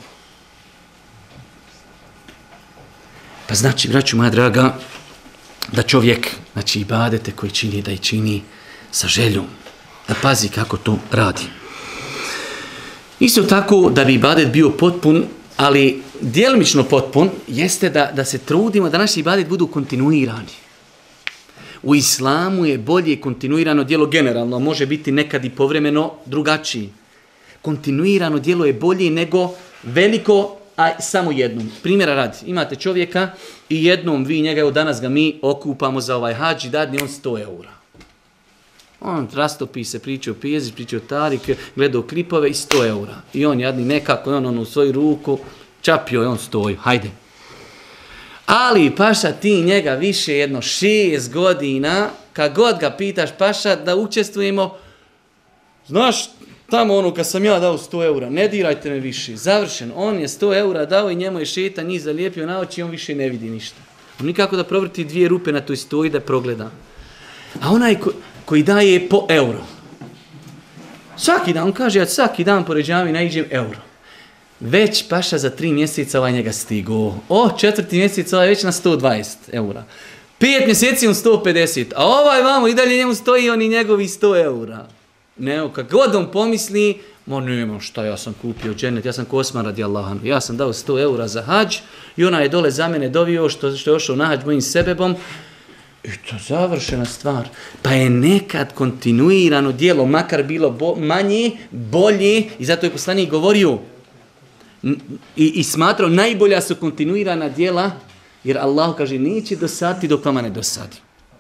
Pa znači, braću moja draga, da čovjek, znači ibadete koji čini, da i čini sa željom. Da pazi kako to radi. Isto tako, da bi ibadet bio potpun, ali djelomično potpun, jeste da, da se trudimo da naši ibadet budu kontinuirani. U islamu je bolje kontinuirano djelo generalno, može biti nekad i povremeno drugačiji. Kontinuirano djelo je bolje nego veliko, a samo jednom. Primjera radi, imate čovjeka i jednom vi njega, evo danas ga mi okupamo za ovaj hadž i dadni on sto eura. On rastopi se, priča o Pijezi, priča o Tarik, gleda u klipove i sto eura. I on jadni nekako, on, on u svoju ruku, čapio i on stoji, hajde. Ali paša ti njega više jedno šest godina, kad god ga pitaš paša da učestvujemo, znaš, tamo ono kad sam ja dao sto eura, ne dirajte me više, završen. On je sto eura dao i njemu je šetan njih zalijepio na oči i on više ne vidi ništa. On nikako da provrti dvije rupe na toj stoji da progleda. A onaj ko, koji daje po euro. Svaki dan, on kaže, ja svaki dan pored džami naiđem euro. Već paša za tri mjeseca ovaj njega stigo. O, četvrti mjesec ovaj već na sto dvadeset eura. Pet mjeseci on sto pedeset. A ovaj vamo i dalje njemu stoji oni njegovi sto eura. Ne, kad god on pomisli, ma nema šta, ja sam kupio džennet, ja sam Kosman radi Allahanu, ja sam dao sto eura za hađ i ona je dole za mene dovio što, što je ošao na hađ mojim sebebom. I to završena stvar. Pa je nekad kontinuirano dijelo, makar bilo bo, manje, bolje, i zato je poslanik govorio i, i smatrao najbolja su kontinuirana dijela, jer Allah kaže neće dosaditi dok vama ne dosadi.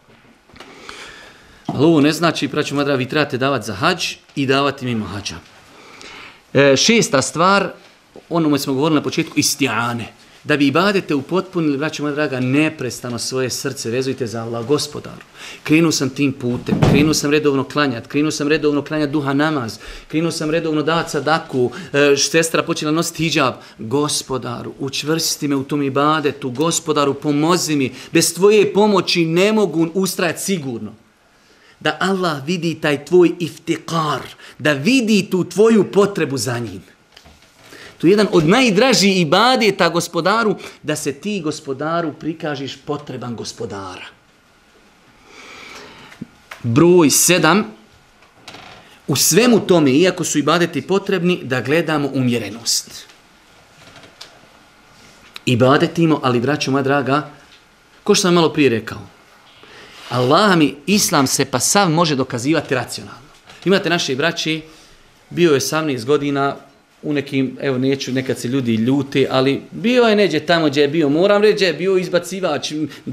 Ali ovo ne znači, braćo moja draga, vi trebate davati za hađ i davati mimo hađa. E, šesta stvar, ono smo govorili na početku, istijane. Da bi ibadete upotpunili, braćo moja draga, neprestano svoje srce vezujte za Allah, Gospodaru. Krenuo sam tim putem, krenuo sam redovno klanjati, krenuo sam redovno klanjati duha namaz, krenuo sam redovno davati sadaku, e, sestra počela nositi hidžab. Gospodaru, učvrsti me u tom ibadetu, Gospodaru, pomozi mi. Bez tvoje pomoći ne mogu ustrajati sigurno. Da Allah vidi taj tvoj iftikar, da vidi tu tvoju potrebu za njim. To je jedan od najdražih ibadeta Gospodaru, da se ti Gospodaru prikažiš potreban Gospodara. Broj sedam. U svemu tome, iako su ibadeti potrebni, da gledamo umjerenost. Ibadetimo, ali braćo moja draga, ko što sam malo prije rekao, Allah mi, islam se pa sav može dokazivati racionalno. Imate naše braće, bio je osamnaest godina, u nekim, evo neću, nekad se ljudi ljute, ali bio je neđe tamo gdje je bio, moram reći, je bio izbacivač,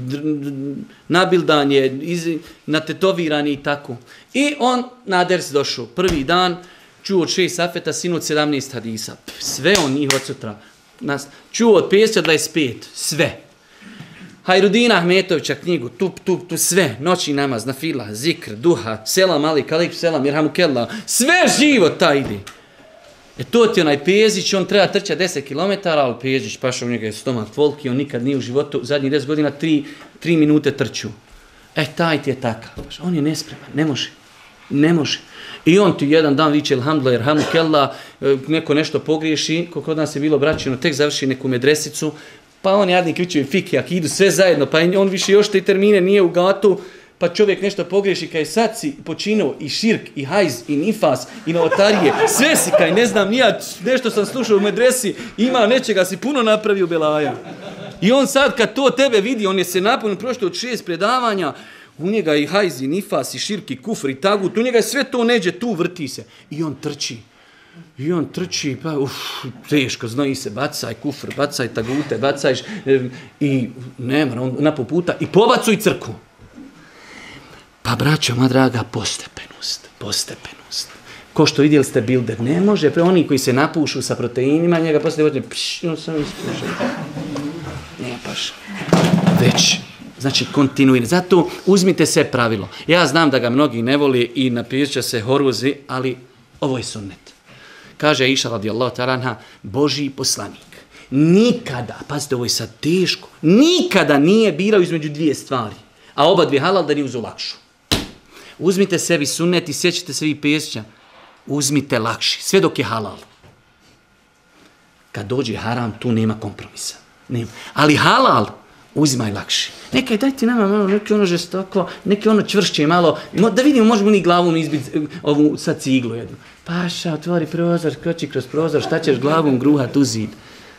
nabildan je, iz, natetoviran i tako. I on na ders došao, prvi dan, čuo od šest safeta, sinu od sedamnaest hadisa. Sve on njih od sutra. Čuo od pedeset dvadeset pet, sve. Hajrudina Ahmetovića knjigu, tup, tup, tu sve, noći namaz, nafila, zikr, duha, selam alik, alik, selam, irhamukella, sve život taj ide. E to ti onaj Pezić, on treba trčati deset kilometara, ali Pezić paša u njega je stomak volki, on nikad nije u životu, zadnjih deset godina tri, tri minute trču. E taj ti je takav, on je nespreman, ne može, ne može. I on ti jedan dan viče, alhamdulillah, irhamukella, neko nešto pogriješi, kod nas je bilo braćino, tek završi neku medresicu, pa on jadnik viče fik, akidu, sve zajedno, pa on više još te termine nije u gatu, pa čovjek nešto pogriješi, kaj sad si počinao i širk, i hajz, i nifas, i novotarije, sve si kaj ne znam, nija, nešto sam slušao u medresi, ima nečega, si puno napravio belaja. I on sad kad to tebe vidi, on je se napunio prošlo od šest predavanja, u njega i hajz, i nifas, i širk, i kufr, i tagut, u njega je sve to neđe, tu vrti se. I on trči. I on trči, pa uf, teško, znoji se, bacaj kufr, bacaj tagute, bacaj i nema, on napol puta i pobacuj crku. Pa braćo, moja draga, postepenost, postepenost. Ko što vidjeli ste bilder, ne može, pre oni koji se napušu sa proteinima, njega poslije vođe, pš, on sam ispušao. Ne paš. Već, znači, kontinuirno. Zato uzmite sve pravilo. Ja znam da ga mnogi ne voli i napišće se horuzi, ali ovo je sunnet. Kaže Iša radijallahu ta'ala anha, Božji poslanik. Nikada, pazite, ovo je sad teško, nikada nije birao između dvije stvari. A oba dvije halal da nije uzu lakšu. Uzmite sebi sunnet i sjećate se vi pesća. Uzmite lakši, sve dok je halal. Kad dođe haram, tu nema kompromisa. Nema. Ali halal, uzimaj lakši. Nekaj dajte nama malo, neki ono žestoko, neki ono čvršće malo, da vidimo možemo li glavom izbiti ovu sad ciglu jednu. Paša, otvori prozor, kroči kroz prozor, šta ćeš glavom gruhat u zid.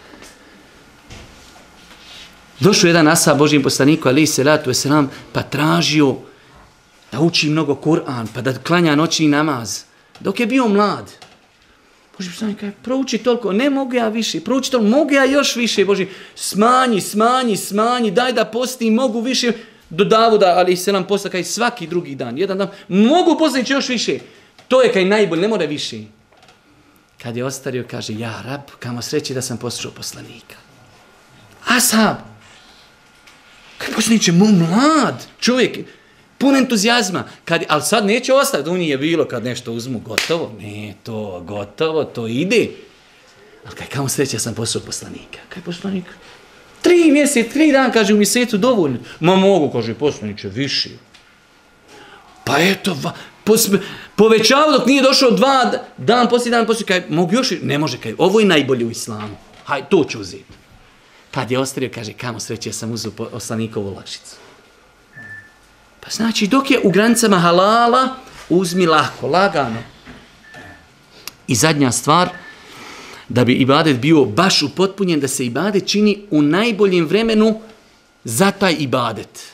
Došao jedan ashab Božjem poslaniku, alejhi selatu vesselam, pa tražio da uči mnogo Kur'an, pa da klanja noćni namaz. Dok je bio mlad. Božji poslanik kaže, prouči toliko, ne mogu ja više, prouči toliko, mogu ja još više, Božji, smanji, smanji, smanji, daj da postim, mogu više. do Davuda, ali se nam posla kaj svaki drugi dan, jedan dan, mogu poslanici još više. To je kaj najbolje, ne mora više. Kad je ostario, kaže, ja rab, kamo sreći da sam poslušao poslanika. Ashab, kaj poslaniče, mu mlad čovjek, pun entuzijazma, kad, ali sad neće ostati, u njih je bilo kad nešto uzmu, gotovo, ne, to gotovo, to ide. Ali kaj, kamo sreći da sam poslušao poslanika. Kaj poslanik? Tri mjesec, tri dan, kaže, u mjesecu dovoljno. Ma mogu, kaže, poslaniče, više. Pa eto, va, posme, povećavao dok nije došao dva dan, poslije dan, poslije, kaj, mogu još, ne može, kaj, ovo je najbolje u islamu. Haj, to ću uzeti. Kad je ostario, kaže, kamo sreći, ja sam uzeo poslanikovu olakšicu. Pa znači, dok je u granicama halala, uzmi lako, lagano. I zadnja stvar, da bi ibadet bio baš upotpunjen, da se ibadet čini u najboljem vremenu za taj ibadet.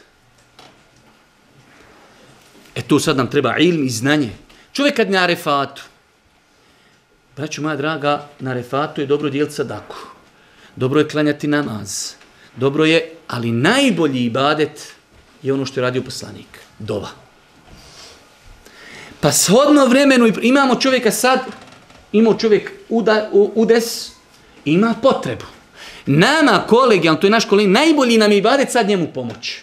E tu sad nam treba ilm i znanje. Čovjek kad na arefatu, braću moja draga, na arefatu je dobro dijeliti sadaku. Dobro je klanjati namaz. Dobro je, ali najbolji ibadet je ono što je radio poslanik. Dova. Pa shodno vremenu imamo čovjeka sad, imao čovjek uda, udes, ima potrebu. Nama kolegijalno, to je naš kolega, najbolji nam je ibadet sad njemu pomoći.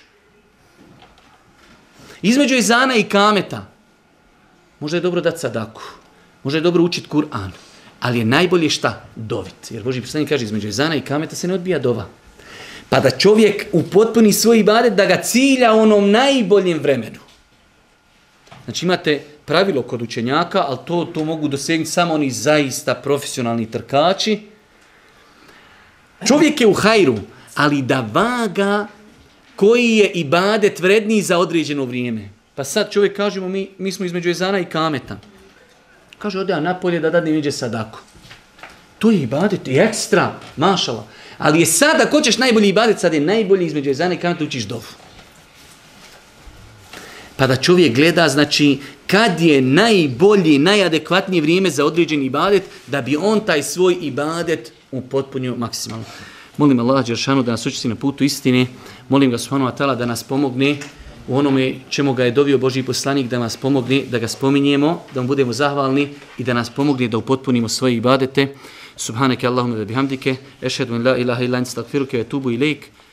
Između ezana i kameta, možda je dobro dati sadaku, možda je dobro učiti Kur'an, ali je najbolje šta? Dovit. Jer Božji poslanik kaže, između ezana i kameta se ne odbija dova. Pa da čovjek upotpuni svoj ibadet, da ga cilja u onom najboljem vremenu. Znači imate pravilo kod učenjaka, ali to, to mogu dosegnuti samo oni zaista profesionalni trkači. Čovjek je u hajru, ali da vaga koji je ibadet vredniji za određeno vrijeme. Pa sad čovjek kažemo, mi, mi smo između ezana i kameta. Kaže, ode ja napolje da dadnem iđe sadaku. To je ibadet, je ekstra, mašala. Ali je sad, ako ćeš najbolji ibadet, sad je najbolji između ezana i kameta, učiš dovu. Pa da čovjek gleda, znači, kad je najbolji, najadekvatnije vrijeme za određeni ibadet, da bi on taj svoj ibadet upotpunio maksimalno. Molim Allah Đeršanu da nas učesti na putu istine. Molim ga Subhanahu wa ta'ala da nas pomogne u onome čemu ga je dovio Božji poslanik, da nas pomogne, da ga spominjemo, da mu budemo zahvalni i da nas pomogne da upotpunimo svoje ibadete. Subhaneke Allahumma wa bihamdike, ešhedu an la ilaha illa anta, astaghfiruke wa atubu ilejk.